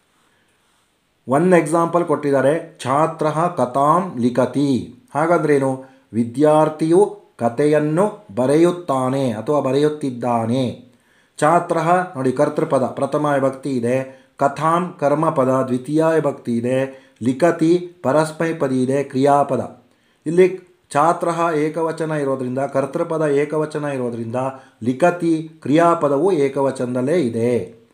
ಒಂದು ಎಕ್ಸಾಂಪಲ್ ಕೊಟ್ಟಿದ್ದಾರೆ, ಛಾತ್ರ ಕಥಾಂ ಲಿಖತಿ. ಹಾಗಂದ್ರೇನು? ವಿದ್ಯಾರ್ಥಿಯು ಕಥೆಯನ್ನು ಬರೆಯುತ್ತಾನೆ ಅಥವಾ ಬರೆಯುತ್ತಿದ್ದಾನೆ. ಛಾತ್ರ ನೋಡಿ ಕರ್ತೃಪದ ಪ್ರಥಮ ವಿಭಕ್ತಿ ಇದೆ, ಕಥಾಂ ಕರ್ಮಪದ ದ್ವಿತೀಯ ವಿಭಕ್ತಿ ಇದೆ, ಲಿಖತಿ ಪರಸ್ಮೈಪದಿ ಇದೆ, ಕ್ರಿಯಾಪದ. ಇಲ್ಲಿ ಛಾತ್ರ ಏಕವಚನ ಇರೋದ್ರಿಂದ, ಕರ್ತೃಪದ ಏಕವಚನ ಇರೋದ್ರಿಂದ ಲಿಖತಿ ಕ್ರಿಯಾಪದವು ಏಕವಚನದಲ್ಲೇ ಇದೆ.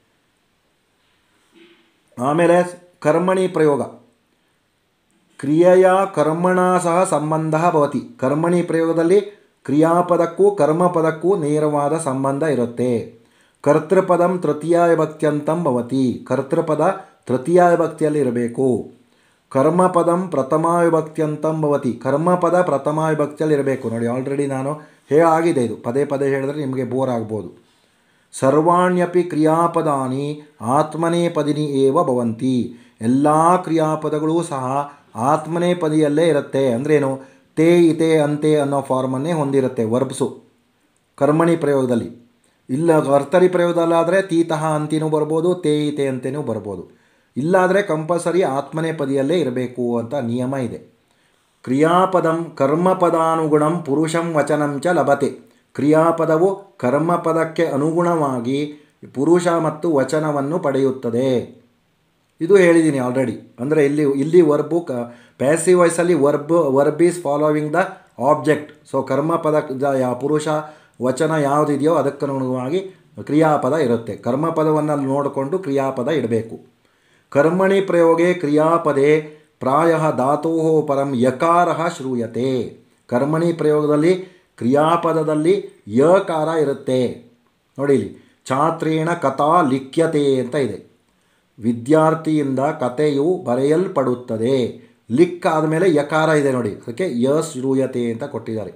ಆಮೇಲೆ ಕರ್ಮಣಿ ಪ್ರಯೋಗ, ಕ್ರಿಯೆಯ ಕರ್ಮಣ ಸಹ ಸಂಬಂಧ ಭವತಿ. ಕರ್ಮಣಿ ಪ್ರಯೋಗದಲ್ಲಿ ಕ್ರಿಯಾಪದಕ್ಕೂ ಕರ್ಮಪದಕ್ಕೂ ನೇರವಾದ ಸಂಬಂಧ ಇರುತ್ತೆ. ಕರ್ತೃಪದಂ ತೃತೀಯ ವಿಭಕ್ತ್ಯಂತಂ ಭವತಿ, ಕರ್ತೃಪದ ತೃತೀಯ ವಿಭಕ್ತಿಯಲ್ಲಿ ಇರಬೇಕು. ಕರ್ಮಪದಂ ಪ್ರಥಮ ವಿಭಕ್ತ್ಯಂತಂ ಭವತಿ, ಕರ್ಮಪದ ಪ್ರಥಮ ವಿಭಕ್ತಿಯಲ್ಲಿ ಇರಬೇಕು. ನೋಡಿ ಆಲ್ರೆಡಿ ನಾನು ಹೇಳಾಗಿದೆ, ಇದು ಪದೇ ಪದೇ ಹೇಳಿದ್ರೆ ನಿಮಗೆ ಬೋರ್ ಆಗ್ಬೋದು. ಸರ್ವಾಣ್ಯಪಿ ಕ್ರಿಯಾಪದಾನಿ ಆತ್ಮನೇಪದಿನಿ ಏವ ಭವಂತಿ. ಎಲ್ಲ ಕ್ರಿಯಾಪದಗಳು ಸಹ ಆತ್ಮನೇಪದಿಯಲ್ಲೇ ಇರುತ್ತೆ. ಅಂದ್ರೇನು? ತೇ ಇತೆ ಅಂತೆ ಅನ್ನೋ ಫಾರ್ಮನ್ನೇ ಹೊಂದಿರುತ್ತೆ ವರ್ಬ್ಸು ಕರ್ಮಣಿ ಪ್ರಯೋಗದಲ್ಲಿ. ಇಲ್ಲ ಕರ್ತರಿ ಪ್ರಯೋಗದಲ್ಲಾದರೆ ತೀತಃ ಅಂತಿನೂ ಬರ್ಬೋದು, ತೇ ಇತೆ ಅಂತೇನೂ ಬರ್ಬೋದು. ಇಲ್ಲಾದರೆ ಕಂಪಲ್ಸರಿ ಆತ್ಮನೇಪದಿಯಲ್ಲೇ ಇರಬೇಕು ಅಂತ ನಿಯಮ ಇದೆ. ಕ್ರಿಯಾಪದಂ ಕರ್ಮಪದಾನುಗುಣಂ ಪುರುಷಂ ವಚನಂ ಚ ಲಭತೆ. ಕ್ರಿಯಾಪದವು ಕರ್ಮಪದಕ್ಕೆ ಅನುಗುಣವಾಗಿ ಪುರುಷ ಮತ್ತು ವಚನವನ್ನು ಪಡೆಯುತ್ತದೆ. ಇದು ಹೇಳಿದ್ದೀನಿ ಆಲ್ರೆಡಿ. ಅಂದರೆ ಇಲ್ಲಿ ಇಲ್ಲಿ ವರ್ಬು ಕ ಪ್ಯಾಸಿವ್ ವಾಯ್ಸಲ್ಲಿ verb verb is following the object. So ಕರ್ಮಪದ ಯಾ ಪುರುಷ ವಚನ ಯಾವುದಿದೆಯೋ ಅದಕ್ಕನುಗುಣವಾಗಿ ಕ್ರಿಯಾಪದ ಇರುತ್ತೆ. ಕರ್ಮಪದವನ್ನು ನೋಡಿಕೊಂಡು ಕ್ರಿಯಾಪದ ಇಡಬೇಕು. ಕರ್ಮಣಿ ಪ್ರಯೋಗೆ ಕ್ರಿಯಾಪದೇ ಪ್ರಾಯಃ ಧಾತೋ ಪರಂ ಯಕಾರ ಶ್ರೂಯತೆ. ಕರ್ಮಣಿ ಪ್ರಯೋಗದಲ್ಲಿ ಕ್ರಿಯಾಪದದಲ್ಲಿ ಯಕಾರ ಇರುತ್ತೆ. ನೋಡಿ ಇಲ್ಲಿ ಛಾತ್ರೇಣ ಕಥಾ ಲಿಖ್ಯತೆ ಅಂತ ಇದೆ. ವಿದ್ಯಾರ್ಥಿಯಿಂದ ಕಥೆಯು ಬರೆಯಲ್ಪಡುತ್ತದೆ. ಲಿಕ್ ಆದಮೇಲೆ ಯಕಾರ ಇದೆ ನೋಡಿ, ಅದಕ್ಕೆ ಯ ಶ್ರೂಯತೆ ಅಂತ ಕೊಟ್ಟಿದ್ದಾರೆ.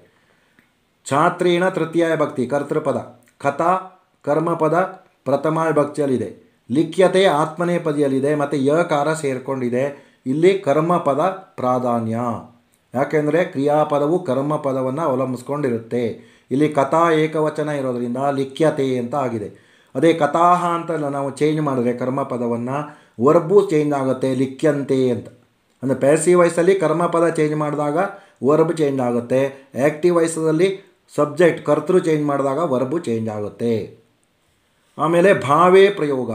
ಛಾತ್ರೇಣ ತೃತೀಯ ಭಕ್ತಿ ಕರ್ತೃಪದ, ಕಥಾ ಕರ್ಮಪದ ಪ್ರಥಮ ವಿಭಕ್ತಿಯಲ್ಲಿದೆ, ಲಿಖ್ಯತೆ ಆತ್ಮನೇಪದಿಯಲ್ಲಿದೆ ಮತ್ತು ಯಕಾರ ಸೇರಿಕೊಂಡಿದೆ. ಇಲ್ಲಿ ಕರ್ಮಪದ ಪ್ರಾಧಾನ್ಯ, ಯಾಕೆಂದರೆ ಕ್ರಿಯಾಪದವು ಕರ್ಮಪದವನ್ನು ಅವಲಂಬಿಸ್ಕೊಂಡಿರುತ್ತೆ. ಇಲ್ಲಿ ಕಥಾ ಏಕವಚನ ಇರೋದರಿಂದ ಲಿಖ್ಯತೆ ಅಂತ ಆಗಿದೆ. ಅದೇ ಕಥಾಹ ಅಂತ ನಾವು ಚೇಂಜ್ ಮಾಡಿದ್ರೆ ಕರ್ಮಪದವನ್ನು ವರ್ಬು ಚೇಂಜ್ ಆಗುತ್ತೆ ಲಿಖ್ಯಂತೆ ಅಂತ. ಅಂದರೆ ಪ್ಯಾಸಿವ್ ವಾಯ್ಸಲ್ಲಿ ಕರ್ಮಪದ ಚೇಂಜ್ ಮಾಡಿದಾಗ ವರ್ಬ್ ಚೇಂಜ್ ಆಗುತ್ತೆ. ಆ್ಯಕ್ಟಿವ್ ವಾಯ್ಸಲ್ಲಿ ಸಬ್ಜೆಕ್ಟ್ ಕರ್ತೃ ಚೇಂಜ್ ಮಾಡಿದಾಗ ವರ್ಬು ಚೇಂಜ್ ಆಗುತ್ತೆ. ಆಮೇಲೆ ಭಾವೇ ಪ್ರಯೋಗ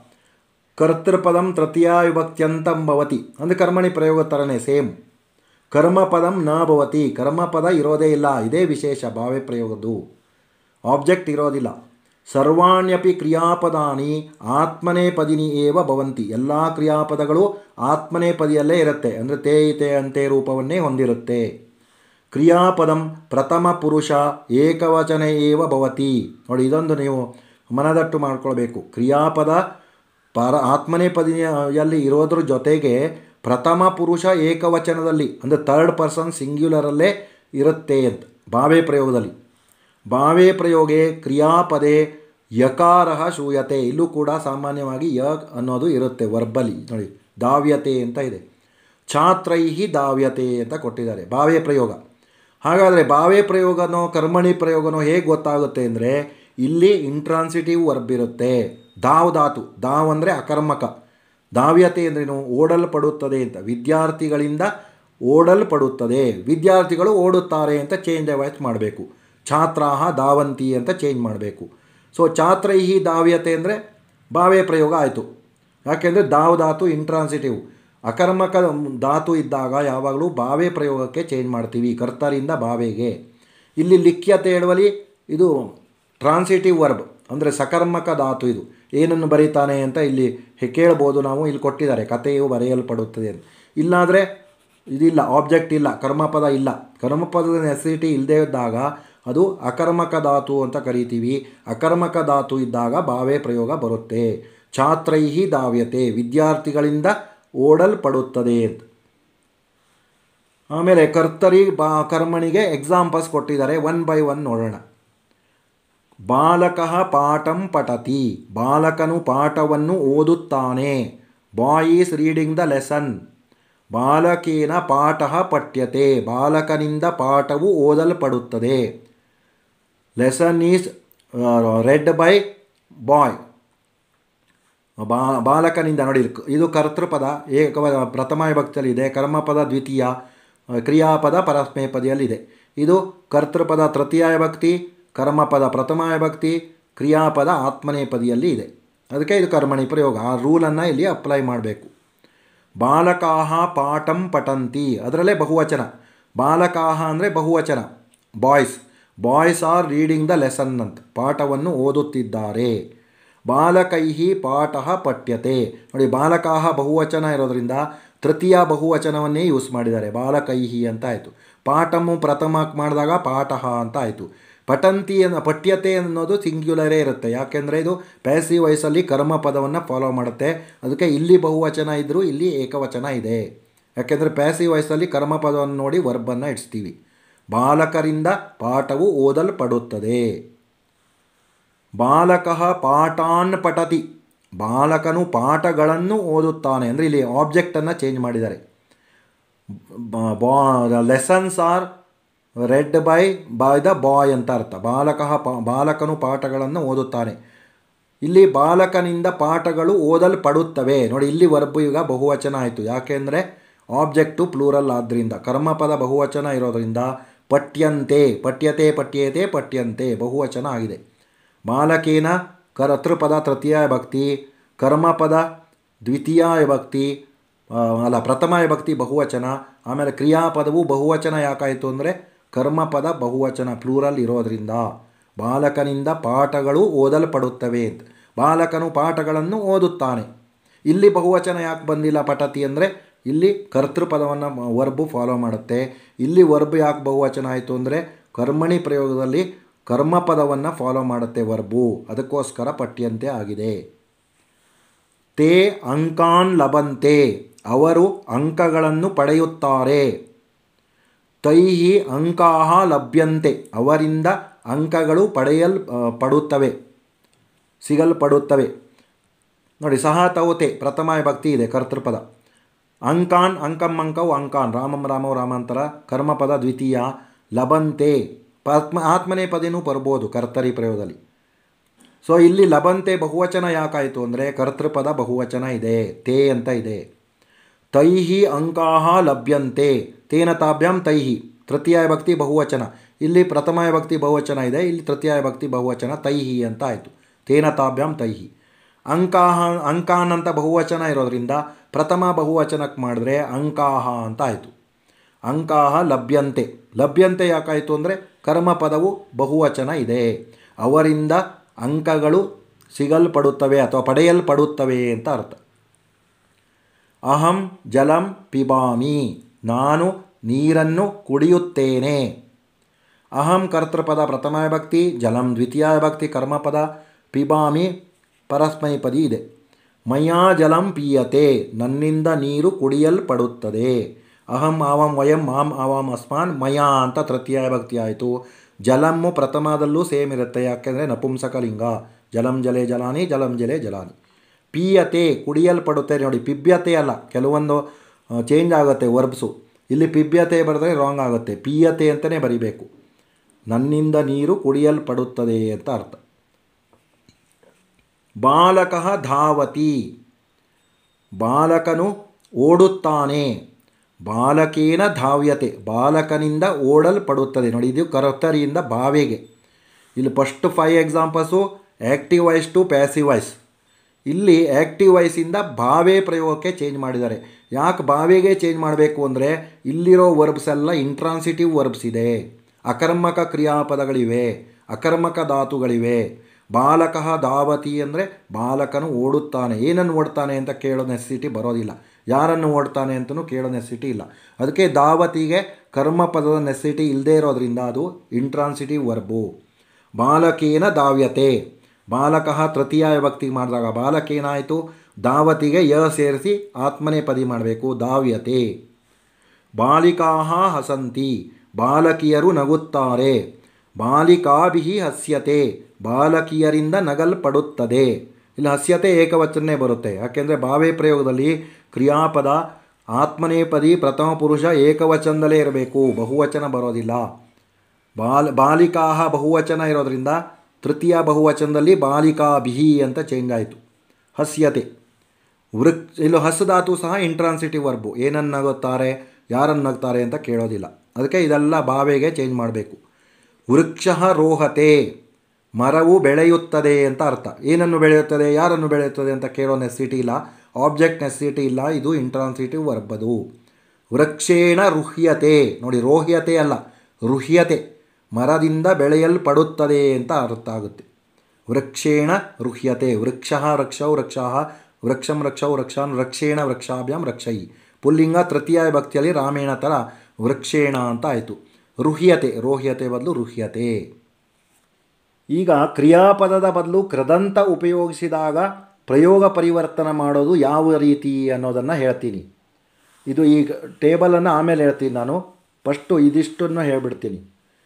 ಕರ್ತೃಪದಂ ತೃತೀಯ ವಿಭಕ್ತ್ಯಂತಂ ಭವತಿ. ಅಂದರೆ ಕರ್ಮಣಿ ಪ್ರಯೋಗ ಥರನೇ ಸೇಮ್. ಕರ್ಮಪದಂ ನ ಭವತಿ, ಕರ್ಮಪದ ಇರೋದೇ ಇಲ್ಲ. ಇದೇ ವಿಶೇಷ ಭಾವೇ ಪ್ರಯೋಗದ್ದು, ಆಬ್ಜೆಕ್ಟ್ ಇರೋದಿಲ್ಲ. ಸರ್ವಾಣ್ಯಪಿ ಕ್ರಿಯಾಪದಾನಿ ಆತ್ಮನೇಪದಿನಿ ಏವ ಭವಂತಿ. ಎಲ್ಲ ಕ್ರಿಯಾಪದಗಳು ಆತ್ಮನೇಪದಿಯಲ್ಲೇ ಇರುತ್ತೆ. ಅಂದರೆ ತೇ ಇತೆ ಅಂತೆ ರೂಪವನ್ನೇ ಹೊಂದಿರುತ್ತೆ. ಕ್ರಿಯಾಪದಂ ಪ್ರಥಮ ಪುರುಷ ಏಕವಚನ ಏವ ಭವತಿ. ನೋಡಿ, ಇದೊಂದು ನೀವು ಮನದಟ್ಟು ಮಾಡ್ಕೊಳ್ಬೇಕು. ಕ್ರಿಯಾಪದ ಪರ ಆತ್ಮನೇಪದಿಯಲ್ಲಿ ಇರೋದ್ರ ಜೊತೆಗೆ ಪ್ರಥಮ ಪುರುಷ ಏಕವಚನದಲ್ಲಿ ಅಂದರೆ ಥರ್ಡ್ ಪರ್ಸನ್ ಸಿಂಗ್ಯುಲರಲ್ಲೇ ಇರುತ್ತೆ ಅಂತ ಭಾವೇ ಪ್ರಯೋಗದಲ್ಲಿ. ಭಾವೇ ಪ್ರಯೋಗೆ ಕ್ರಿಯಾಪದೇ ಯಕಾರ ಶ್ರೂಯತೆ. ಇಲ್ಲೂ ಕೂಡ ಸಾಮಾನ್ಯವಾಗಿ ಯ ಅನ್ನೋದು ಇರುತ್ತೆ ವರ್ಬಲಿ. ನೋಡಿ, ಧಾವ್ಯತೆ ಅಂತ ಇದೆ. ಛಾತ್ರೈಹಿ ಧಾವ್ಯತೆ ಅಂತ ಕೊಟ್ಟಿದ್ದಾರೆ ಭಾವೇ ಪ್ರಯೋಗ. ಹಾಗಾದರೆ ಭಾವೇ ಪ್ರಯೋಗನೋ ಕರ್ಮಣಿ ಪ್ರಯೋಗನೋ ಹೇಗೆ ಗೊತ್ತಾಗುತ್ತೆ ಅಂದರೆ, ಇಲ್ಲಿ ಇಂಟ್ರಾನ್ಸಿಟಿವ್ ವರ್ಬ್ ಇರುತ್ತೆ. ಧಾವ್ ಧಾತು, ಧಾವ್ ಅಂದರೆ ಅಕರ್ಮಕ. ಧಾವ್ಯತೆ ಅಂದ್ರೇನು? ಓಡಲ್ಪಡುತ್ತದೆ ಅಂತ. ವಿದ್ಯಾರ್ಥಿಗಳಿಂದ ಓಡಲ್ಪಡುತ್ತದೆ, ವಿದ್ಯಾರ್ಥಿಗಳು ಓಡುತ್ತಾರೆ ಅಂತ ಚೇಂಜ್ ವಾಯ್ಸ್ ಮಾಡಬೇಕು. ಛಾತ್ರಾಹ ಧಾವಂತಿ ಅಂತ ಚೇಂಜ್ ಮಾಡಬೇಕು. ಸೊ ಛಾತ್ರೈಹಿ ಧಾವ್ಯತೆ ಅಂದರೆ ಭಾವೇ ಪ್ರಯೋಗ ಆಯಿತು. ಯಾಕೆಂದರೆ ಧಾವ್ ಧಾತು ಇಂಟ್ರಾನ್ಸಿಟಿವ್. ಅಕರ್ಮಕ ಧಾತು ಇದ್ದಾಗ ಯಾವಾಗಲೂ ಭಾವೇ ಪ್ರಯೋಗಕ್ಕೆ ಚೇಂಜ್ ಮಾಡ್ತೀವಿ, ಕರ್ತರಿಂದ ಭಾವೆಗೆ. ಇಲ್ಲಿ ಲಿಖ್ಯತೆ ಹೇಳುವಲ್ಲಿ ಇದು ಟ್ರಾನ್ಸಿಟಿವ್ ವರ್ಬ್ ಅಂದರೆ ಸಕರ್ಮಕ ಧಾತು. ಇದು ಏನನ್ನು ಬರೀತಾನೆ ಅಂತ ಇಲ್ಲಿ ಕೇಳ್ಬೋದು ನಾವು. ಇಲ್ಲಿ ಕೊಟ್ಟಿದ್ದಾರೆ ಕಥೆಯು ಬರೆಯಲ್ಪಡುತ್ತದೆ ಅಂತ. ಇಲ್ಲಾದರೆ ಇದಿಲ್ಲ, ಆಬ್ಜೆಕ್ಟ್ ಇಲ್ಲ, ಕರ್ಮಪದ ಇಲ್ಲ. ಕರ್ಮಪದದ ನೆಸೆಸಿಟಿ ಇಲ್ಲದೇ ಇದ್ದಾಗ ಅದು ಅಕರ್ಮಕ ಧಾತು ಅಂತ ಕರಿತೀವಿ. ಅಕರ್ಮಕ ಧಾತು ಇದ್ದಾಗ ಭಾವೇ ಪ್ರಯೋಗ ಬರುತ್ತೆ. ಛಾತ್ರೈಹಿ ಧಾವ್ಯತೆ, ವಿದ್ಯಾರ್ಥಿಗಳಿಂದ ಓಡಲ್ಪಡುತ್ತದೆ ಅಂತ. ಆಮೇಲೆ ಕರ್ತರಿ ಬಾ ಕರ್ಮಣಿಗೆ ಎಕ್ಸಾಂಪಲ್ಸ್ ಕೊಟ್ಟಿದ್ದಾರೆ, ಒನ್ ಬೈ ಒನ್ ನೋಡೋಣ. ಬಾಲಕಃ ಪಾಠಂ ಪಠತಿ, ಬಾಲಕನು ಪಾಠವನ್ನು ಓದುತ್ತಾನೆ. Boy is reading the lesson. ಬಾಲಕೇನ ಪಾಠ ಪಠ್ಯತೆ, ಬಾಲಕನಿಂದ ಪಾಠವು ಓದಲ್ಪಡುತ್ತದೆ. Lesson is read by boy. ಬಾ ಬಾಲಕನಿಂದ ನೋಡಿ, ಇದು ಕರ್ತೃಪದ ಏಕ ಪ್ರಥಮ ವಿಭಕ್ತಿಯಲ್ಲಿದೆ, ಕರ್ಮಪದ ದ್ವಿತೀಯ, ಕ್ರಿಯಾಪದ ಪರಸ್ಮೈಪದಿಯಲ್ಲಿದೆ. ಇದು ಕರ್ತೃಪದ ತೃತೀಯ ವಿಭಕ್ತಿ, ಕರ್ಮಪದ ಪ್ರಥಮ ವಿಭಕ್ತಿ, ಕ್ರಿಯಾಪದ ಆತ್ಮನೇಪದಿಯಲ್ಲಿ ಇದೆ. ಅದಕ್ಕೆ ಇದು ಕರ್ಮಣಿ ಪ್ರಯೋಗ. ಆ ರೂಲನ್ನು ಇಲ್ಲಿ ಅಪ್ಲೈ ಮಾಡಬೇಕು. ಬಾಲಕಾಹ ಪಾಠಂ ಪಠಂತಿ, ಅದರಲ್ಲೇ ಬಹುವಚನ. ಬಾಲಕಾಹ ಅಂದರೆ ಬಹುವಚನ, boys. Boys are reading the lesson ಅಂತ, ಪಾಠವನ್ನು ಓದುತ್ತಿದ್ದಾರೆ. ಬಾಲಕೈಹಿ ಪಾಠ ಪಠ್ಯತೆ. ನೋಡಿ, ಬಾಲಕಾಹ ಬಹುವಚನ ಇರೋದರಿಂದ ತೃತೀಯ ಬಹುವಚನವನ್ನೇ ಯೂಸ್ ಮಾಡಿದ್ದಾರೆ, ಬಾಲಕೈಹಿ ಅಂತ ಆಯಿತು. ಪಾಠಮು ಪ್ರಥಮ ಮಾಡಿದಾಗ ಪಾಠ ಅಂತ ಆಯಿತು. ಪಠಂತಿ ಅನ್ನೋ ಪಠ್ಯತೆ ಅನ್ನೋದು ಸಿಂಗ್ಯುಲರೇ ಇರುತ್ತೆ, ಯಾಕೆಂದರೆ ಇದು ಪ್ಯಾಸಿವ್ ವಾಯ್ಸಲ್ಲಿ ಕರ್ಮಪದವನ್ನು ಫಾಲೋ ಮಾಡುತ್ತೆ. ಅದಕ್ಕೆ ಇಲ್ಲಿ ಬಹುವಚನ ಇದ್ದರೂ ಇಲ್ಲಿ ಏಕವಚನ ಇದೆ, ಯಾಕೆಂದರೆ ಪ್ಯಾಸಿವ್ ವಾಯ್ಸಲ್ಲಿ ಕರ್ಮಪದವನ್ನು ನೋಡಿ ವರ್ಬನ್ನು ಇಡಿಸ್ತೀವಿ. ಬಾಲಕರಿಂದ ಪಾಠವು ಓದಲ್ಪಡುತ್ತದೆ. ಬಾಲಕಃ ಪಾಠಾನ್ ಪಠತಿ, ಬಾಲಕನು ಪಾಠಗಳನ್ನು ಓದುತ್ತಾನೆ. ಅಂದರೆ ಇಲ್ಲಿ ಆಬ್ಜೆಕ್ಟನ್ನು ಚೇಂಜ್ ಮಾಡಿದ್ದಾರೆ. Lessons are read by by the boy ಅಂತ ಅರ್ಥ. ಬಾಲಕಃ ಪಾ ಬಾಲಕನು ಪಾಠಗಳನ್ನು ಓದುತ್ತಾನೆ. ಇಲ್ಲಿ ಬಾಲಕನಿಂದ ಪಾಠಗಳು ಓದಲ್ಪಡುತ್ತವೆ. ನೋಡಿ, ಇಲ್ಲಿ ವರ್ಬು ಈಗ ಬಹುವಚನ ಆಯಿತು. ಯಾಕೆಂದರೆ ಆಬ್ಜೆಕ್ಟು ಪ್ಲೂರಲ್ ಆದ್ದರಿಂದ. ಕರ್ಮಪದ ಬಹುವಚನ ಇರೋದರಿಂದ ಪಠ್ಯಂತೆ, ಪಠ್ಯತೆ ಪಠ್ಯೇತೆ ಪಠ್ಯಂತೆ ಬಹುವಚನ ಆಗಿದೆ. ಬಾಲಕೇನ ಕರ್ತೃಪದ ತೃತೀಯ ವಿಭಕ್ತಿ, ಕರ್ಮಪದ ದ್ವಿತೀಯ ವಿಭಕ್ತಿ ಅಲ್ಲ ಪ್ರಥಮ ವಿಭಕ್ತಿ ಬಹುವಚನ. ಆಮೇಲೆ ಕ್ರಿಯಾಪದವು ಬಹುವಚನ ಯಾಕಾಯಿತು ಅಂದರೆ ಕರ್ಮಪದ ಬಹುವಚನ ಪ್ಲೂರಲ್ ಇರೋದರಿಂದ. ಬಾಲಕನಿಂದ ಪಾಠಗಳು ಓದಲ್ಪಡುತ್ತವೆ ಅಂತ. ಬಾಲಕನು ಪಾಠಗಳನ್ನು ಓದುತ್ತಾನೆ. ಇಲ್ಲಿ ಬಹುವಚನ ಯಾಕೆ ಬಂದಿಲ್ಲ ಪಠತಿ ಅಂದರೆ ಇಲ್ಲಿ ಕರ್ತೃಪದವನ್ನು ವರ್ಬು ಫಾಲೋ ಮಾಡುತ್ತೆ. ಇಲ್ಲಿ ವರ್ಬ್ ಯಾಕೆ ಬಹುವಚನ ಆಯಿತು ಅಂದರೆ ಕರ್ಮಣಿ ಪ್ರಯೋಗದಲ್ಲಿ ಕರ್ಮಪದವನ್ನು ಫಾಲೋ ಮಾಡುತ್ತೆ ವರ್ಬು, ಅದಕ್ಕೋಸ್ಕರ ಪಠ್ಯಂತೆ ಆಗಿದೆ. ತೇ ಅಂಕಾನ್ ಲಭಂತೆ, ಅವರು ಅಂಕಗಳನ್ನು ಪಡೆಯುತ್ತಾರೆ. ತೈಹಿ ಅಂಕಾಹ ಲಭ್ಯಂತೆ, ಅವರಿಂದ ಅಂಕಗಳು ಪಡೆಯಲ್ ಪಡುತ್ತವೆ ಸಿಗಲ್ಪಡುತ್ತವೆ. ನೋಡಿ, ಸಹ ತೌತೆ ಪ್ರಥಮ ವಿಭಕ್ತಿ ಇದೆ ಕರ್ತೃಪದ. ಅಂಕಾನ್ ಅಂಕಂ ಅಂಕವು ಅಂಕಾನ್, ರಾಮಂ ರಾಮವು ರಾಮಾಂತರ ಕರ್ಮಪದ ದ್ವಿತೀಯ. ಲಭಂತೆ ಆತ್ಮ ಆತ್ಮನೇಪದಿನೂ ಬರ್ಬೋದು ಕರ್ತರಿ ಪ್ರಯೋಗದಲ್ಲಿ. ಸೊ ಇಲ್ಲಿ ಲಭಂತೆ ಬಹುವಚನ ಯಾಕಾಯಿತು ಅಂದರೆ ಕರ್ತೃಪದ ಬಹುವಚನ ಇದೆ, ತೇ ಅಂತ ಇದೆ. ತೈಹಿ ಅಂಕಾಹ ಲಭ್ಯಂತೆ, ತೇನ ತಾಭ್ಯಾಂ ತೈಹಿ ತೃತೀಯ ವಿಭಕ್ತಿ ಬಹುವಚನ. ಇಲ್ಲಿ ಪ್ರಥಮ ವಿಭಕ್ತಿ ಬಹುವಚನ ಇದೆ, ಇಲ್ಲಿ ತೃತೀಯ ವಿಭಕ್ತಿ ಬಹುವಚನ ತೈಹಿ ಅಂತ ಆಯಿತು. ತೇನ ತಾಭ್ಯಾಂ ತೈಹಿ. ಅಂಕಾಹ ಅಂಕಾನ್ ಅಂತ ಬಹುವಚನ ಇರೋದರಿಂದ ಪ್ರಥಮ ಬಹುವಚನಕ್ಕೆ ಮಾಡಿದ್ರೆ ಅಂಕಾಹ ಅಂತ ಆಯಿತು. ಅಂಕಾಹ ಲಭ್ಯಂತೆ, ಲಭ್ಯಂತೆ ಯಾಕಾಯಿತು ಅಂದರೆ ಕರ್ಮಪದವು ಬಹುವಚನ ಇದೆ, ಅವರಿಂದ ಅಂಕಗಳು ಸಿಗಲ್ಪಡುತ್ತವೆ ಅಥವಾ ಪಡೆಯಲ್ಪಡುತ್ತವೆ ಅಂತ ಅರ್ಥ. ಅಹಂ ಜಲಂ ಪಿಬಾಮಿ, ನಾನು ನೀರನ್ನು ಕುಡಿಯುತ್ತೇನೆ. ಅಹಂ ಕರ್ತೃಪದ ಪ್ರಥಮ ವಿಭಕ್ತಿ, ಜಲಂ ದ್ವಿತೀಯ ವಿಭಕ್ತಿ ಕರ್ಮಪದ, ಪಿಬಾಮಿ ಪರಸ್ಮೈಪದಿ ಇದೆ. ಮಯಾ ಜಲಂ ಪೀಯತೆ, ನನ್ನಿಂದ ನೀರು ಕುಡಿಯಲ್ಪಡುತ್ತದೆ. ಅಹಂ ಆವಾಂ ವಯಂ ಮಾಂ ಆವಾಂ ಅಸ್ಮಾನ್ ಮಯಾ ಅಂತ ತೃತೀಯ ವಿಭಕ್ತಿ ಆಯಿತು. ಜಲಮ್ಮು ಪ್ರಥಮದಲ್ಲೂ ಸೇಮ್ ಇರುತ್ತೆ, ಯಾಕೆಂದರೆ ನಪುಂಸಕಲಿಂಗ. ಜಲಂ ಜಲೆ ಜಲಾನಿ, ಜಲಂ ಜಲೆ ಜಲಾನಿ. ಪೀಯತೆ ಕುಡಿಯಲ್ಪಡುತ್ತೆ. ನೋಡಿ, ಪಿಬ್ಯತೆ ಅಲ್ಲ, ಕೆಲವೊಂದು ಚೇಂಜ್ ಆಗುತ್ತೆ ವರ್ಬ್ಸು. ಇಲ್ಲಿ ಪಿಬ್ಯತೆ ಬರೆದ್ರೆ ರಾಂಗ್ ಆಗುತ್ತೆ, ಪೀಯತೆ ಅಂತಲೇ ಬರಿಬೇಕು. ನನ್ನಿಂದ ನೀರು ಕುಡಿಯಲ್ಪಡುತ್ತದೆ ಅಂತ ಅರ್ಥ. ಬಾಲಕಃ ಧಾವತಿ, ಬಾಲಕನು ಓಡುತ್ತಾನೆ. ಬಾಲಕೇನ ಧಾವ್ಯತೆ, ಬಾಲಕನಿಂದ ಓಡಲ್ಪಡುತ್ತದೆ. ನೋಡಿ, ಇದು ಕರ್ತರಿಯಿಂದ ಭಾವೆಗೆ. ಇಲ್ಲಿ first five examples active voice to passive voice. ಇಲ್ಲಿ ಆ್ಯಕ್ಟಿವ್ ವಾಯ್ಸಿಂದ ಭಾವೆ ಪ್ರಯೋಗಕ್ಕೆ ಚೇಂಜ್ ಮಾಡಿದ್ದಾರೆ. ಯಾಕೆ ಭಾವೆಗೆ ಚೇಂಜ್ ಮಾಡಬೇಕು ಅಂದರೆ ಇಲ್ಲಿರೋ ವರ್ಬ್ಸ್ ಎಲ್ಲ ಇಂಟ್ರಾನ್ಸಿಟಿವ್ ವರ್ಬ್ಸ್ ಇದೆ, ಅಕರ್ಮಕ ಕ್ರಿಯಾಪದಗಳಿವೆ, ಅಕರ್ಮಕ ಧಾತುಗಳಿವೆ. ಬಾಲಕಃ ಧಾವತಿ ಅಂದರೆ ಬಾಲಕನು ಓಡುತ್ತಾನೆ. ಏನನ್ನು ಓಡ್ತಾನೆ ಅಂತ ಕೇಳೋ ನೆಸಿಟಿ ಬರೋದಿಲ್ಲ, ಯಾರನ್ನು ಓಡ್ತಾನೆ ಅಂತಲೂ ಕೇಳೋ ನೆಸಿಟಿ ಇಲ್ಲ. ಅದಕ್ಕೆ ಧಾವತಿಗೆ ಕರ್ಮಪದದ ನೆಸಿಟಿ ಇಲ್ಲದೇ ಇರೋದ್ರಿಂದ ಅದು ಇಂಟ್ರಾನ್ಸಿಟಿವ್ ವರ್ಬು. ಬಾಲಕೇನ ಧಾವ್ಯತೆ, ಬಾಲಕಃ ತೃತೀಯ ವಿಭಕ್ತಿ ಮಾಡಿದಾಗ ಬಾಲಕೇನಾಯಿತು, ಧಾವತಿಗೆ ಯ ಸೇರಿಸಿ ಆತ್ಮನೇ ಪದಿ ಮಾಡಬೇಕು, ಧಾವ್ಯತೆ. ಬಾಲಿಕಾಹ ಹಸಂತಿ, ಬಾಲಕಿಯರು ನಗುತ್ತಾರೆ. ಬಾಲಿಕಾಭಿಹಿ ಹಸ್ಯತೆ, ಬಾಲಕಿಯರಿಂದ ನಗಲ್ಪಡುತ್ತದೆ. ಇಲ್ಲಿ ಹಸ್ಯತೆ ಏಕವಚನೇ ಬರುತ್ತೆ, ಯಾಕೆಂದರೆ ಭಾವೆ ಪ್ರಯೋಗದಲ್ಲಿ ಕ್ರಿಯಾಪದ ಆತ್ಮನೇಪದಿ ಪ್ರಥಮ ಪುರುಷ ಏಕವಚನದಲ್ಲೇ ಇರಬೇಕು, ಬಹುವಚನ ಬರೋದಿಲ್ಲ. ಬಾಲ್ ಬಾಲಿಕಾಹ ಬಹುವಚನ ಇರೋದರಿಂದ ತೃತೀಯ ಬಹುವಚನದಲ್ಲಿ ಬಾಲಿಕಾಭಿಹಿ ಅಂತ ಚೇಂಜ್ ಆಯಿತು. ಹಸ್ಯತೆ ವೃಕ್ ಇಲ್ಲೂ ಹಸಧಾತು ಸಹ ಇಂಟ್ರಾನ್ಸಿಟಿವ್ ವರ್ಬು. ಏನನ್ನು ನಗುತ್ತಾರೆ, ಯಾರನ್ನು ನಗ್ತಾರೆ ಅಂತ ಕೇಳೋದಿಲ್ಲ, ಅದಕ್ಕೆ ಇದೆಲ್ಲ ಭಾವೆಗೆ ಚೇಂಜ್ ಮಾಡಬೇಕು. ವೃಕ್ಷ ರೋಹತೆ, ಮರವು ಬೆಳೆಯುತ್ತದೆ ಅಂತ ಅರ್ಥ. ಏನನ್ನು ಬೆಳೆಯುತ್ತದೆ, ಯಾರನ್ನು ಬೆಳೆಯುತ್ತದೆ ಅಂತ ಕೇಳೋ ನೆಸಿಟಿ ಇಲ್ಲ, ಆಬ್ಜೆಕ್ಟ್ ನೆಸಿಟಿ ಇಲ್ಲ, ಇದು ಇಂಟ್ರಾನ್ಸಿಟಿವ್ ವರ್ಬ್ ಅದು. ವೃಕ್ಷೇಣ ರುಹ್ಯತೆ, ನೋಡಿ ರೋಹ್ಯತೆ ಅಲ್ಲ ರುಹ್ಯತೆ, ಮರದಿಂದ ಬೆಳೆಯಲ್ಪಡುತ್ತದೆ ಅಂತ ಅರ್ಥ ಆಗುತ್ತೆ. ವೃಕ್ಷೇಣ ರುಹ್ಯತೆ, ವೃಕ್ಷ ವೃಕ್ಷೌ ವೃಕ್ಷಾಃ ವೃಕ್ಷಂ ವೃಕ್ಷೌ ವೃಕ್ಷಾನ್ ವೃಕ್ಷೇಣ ವೃಕ್ಷಾಭ್ಯಾಂ ರಕ್ಷೈ. ಪುಲ್ಲಿಂಗ ತೃತೀಯ ವಿಭಕ್ತಿಯಲ್ಲಿ ರಾಮೇಣ ಥರ ವೃಕ್ಷೇಣ ಅಂತ ಆಯಿತು. ರುಹ್ಯತೆ, ರೋಹ್ಯತೆ ಬದಲು ರುಹ್ಯತೆ. ಈಗ ಕ್ರಿಯಾಪದದ ಬದಲು ಕೃದಂತ ಉಪಯೋಗಿಸಿದಾಗ ಪ್ರಯೋಗ ಪರಿವರ್ತನೆ ಮಾಡೋದು ಯಾವ ರೀತಿ ಅನ್ನೋದನ್ನು ಹೇಳ್ತೀನಿ. ಇದು ಈಗ ಟೇಬಲನ್ನು ಆಮೇಲೆ ಹೇಳ್ತೀನಿ ನಾನು, ಫಸ್ಟು ಇದಿಷ್ಟನ್ನು ಹೇಳಿಬಿಡ್ತೀನಿ.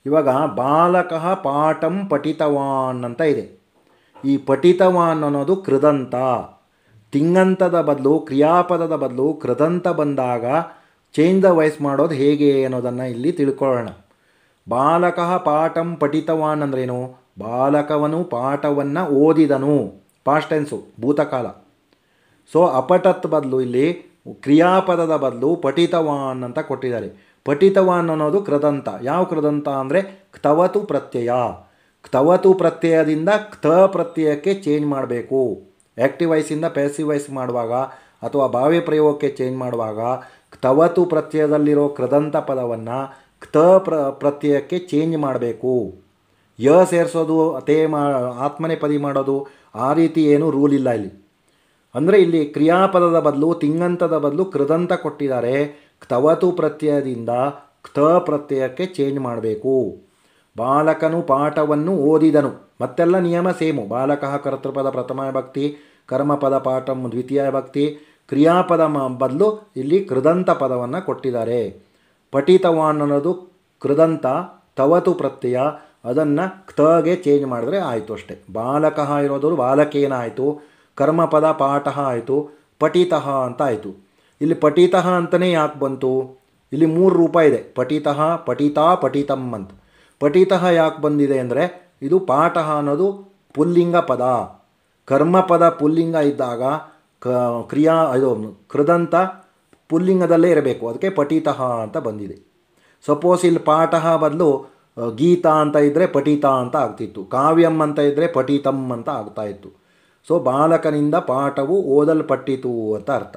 ಇವಾಗ ಬಾಲಕಃ ಪಾಠಂ ಪಠಿತವಾನ್ ಅಂತ ಇದೆ. ಈ ಪಠಿತವಾನ್ ಅನ್ನೋದು ಕೃದಂತ. ತಿಂಗಂತದ ಬದಲು ಕ್ರಿಯಾಪದದ ಬದಲು ಕೃದಂತ ಬಂದಾಗ ಚೇಂಜ್ ದ ವಾಯ್ಸ್ ಮಾಡೋದು ಹೇಗೆ ಅನ್ನೋದನ್ನು ಇಲ್ಲಿ ತಿಳ್ಕೊಳ್ಳೋಣ. ಬಾಲಕಃ ಪಾಠಂ ಪಠಿತವಾನ್ ಅಂದ್ರೇನು? ಬಾಲಕವನು ಪಾಠವನ್ನು ಓದಿದನು. ಪಾಸ್ಟ್ ಟೆನ್ಸು, ಭೂತಕಾಲ. ಸೊ ಅಪಠತ್ ಬದಲು ಇಲ್ಲಿ ಕ್ರಿಯಾಪದದ ಬದಲು ಪಠಿತವಾನ್ ಅಂತ ಕೊಟ್ಟಿದ್ದಾರೆ. ಪಠಿತವಾನ್ ಅನ್ನೋದು ಕೃದಂತ. ಯಾವ ಕೃದಂತ ಅಂದರೆ ಕ್ತವತು ಪ್ರತ್ಯಯ. ಕ್ತವತು ಪ್ರತ್ಯಯದಿಂದ ಕ್ತ ಪ್ರತ್ಯಯಕ್ಕೆ ಚೇಂಜ್ ಮಾಡಬೇಕು. ಆ್ಯಕ್ಟಿವ್ ವಾಯ್ಸಿಂದ ಪ್ಯಾಸಿವ್ ವಾಯ್ಸ್ ಮಾಡುವಾಗ ಅಥವಾ ಭಾವ್ಯ ಪ್ರಯೋಗಕ್ಕೆ ಚೇಂಜ್ ಮಾಡುವಾಗ ಕ್ತವತು ಪ್ರತ್ಯಯದಲ್ಲಿರೋ ಕೃದಂತ ಪದವನ್ನು ಕ್ತ ಪ್ರ ಪ್ರತ್ಯಯಕ್ಕೆ ಚೇಂಜ್ ಮಾಡಬೇಕು. ಯ ಸೇರಿಸೋದು ತೇ ಮಾ ಆತ್ಮನೆಪದಿ ಮಾಡೋದು ಆ ರೀತಿ ಏನೂ ರೂಲ್ ಇಲ್ಲ ಇಲ್ಲಿ. ಅಂದರೆ ಇಲ್ಲಿ ಕ್ರಿಯಾಪದದ ಬದಲು ತಿಂಗಂತದ ಬದಲು ಕೃದಂತ ಕೊಟ್ಟಿದ್ದಾರೆ. ಕ್ತವತು ಪ್ರತ್ಯಯದಿಂದ ಕ್ತ ಪ್ರತ್ಯಯಕ್ಕೆ ಚೇಂಜ್ ಮಾಡಬೇಕು. ಬಾಲಕನು ಪಾಠವನ್ನು ಓದಿದನು. ಮತ್ತೆಲ್ಲ ನಿಯಮ ಸೇಮು. ಬಾಲಕಃ ಕರ್ತೃಪದ ಪ್ರಥಮ ವಿಭಕ್ತಿ, ಕರ್ಮಪದ ಪಾಠಂ ದ್ವಿತೀಯ ವಿಭಕ್ತಿ, ಕ್ರಿಯಾಪದ ಬದಲು ಇಲ್ಲಿ ಕೃದಂತ ಪದವನ್ನು ಕೊಟ್ಟಿದ್ದಾರೆ. ಪಠಿತವಾನ್ ಅನ್ನೋದು ಕೃದಂತ, ತವತು ಪ್ರತ್ಯಯ, ಅದನ್ನು ಕ್ತಗೆ ಚೇಂಜ್ ಮಾಡಿದ್ರೆ ಆಯಿತು ಅಷ್ಟೇ. ಬಾಲಕಃ ಇರೋದು ಬಾಲಕೇನ ಆಯಿತು, ಕರ್ಮಪದ ಪಾಠ ಆಯಿತು, ಪಠಿತಃ ಅಂತ ಆಯಿತು. ಇಲ್ಲಿ ಪಠಿತಃ ಅಂತಲೇ ಯಾಕೆ ಬಂತು? ಇಲ್ಲಿ ಮೂರು ರೂಪ ಇದೆ. ಪಠಿತಃ, ಪಠಿತಾ, ಪಠಿತಂ ಅಂತ. ಪಠಿತಃ ಯಾಕೆ ಬಂದಿದೆ ಅಂದರೆ ಇದು ಪಾಠ ಅನ್ನೋದು ಪುಲ್ಲಿಂಗ ಪದ. ಕರ್ಮಪದ ಪುಲ್ಲಿಂಗ ಇದ್ದಾಗ ಕ ಕ್ರಿಯಾ ಇದು ಕೃದಂತ ಪುಲ್ಲಿಂಗದಲ್ಲೇ ಇರಬೇಕು. ಅದಕ್ಕೆ ಪಠಿತಃ ಅಂತ ಬಂದಿದೆ. ಸಪೋಸ್ ಇಲ್ಲಿ ಪಾಠ ಬದಲು ಗೀತಾ ಅಂತ ಇದ್ದರೆ ಪಠಿತ ಅಂತ ಆಗ್ತಿತ್ತು. ಕಾವ್ಯಂ ಅಂತ ಇದ್ದರೆ ಪಠಿತಂ ಅಂತ ಆಗ್ತಾಯಿತ್ತು. ಸೊ ಬಾಲಕನಿಂದ ಪಾಠವು ಓದಲ್ಪಟ್ಟಿತು ಅಂತ ಅರ್ಥ.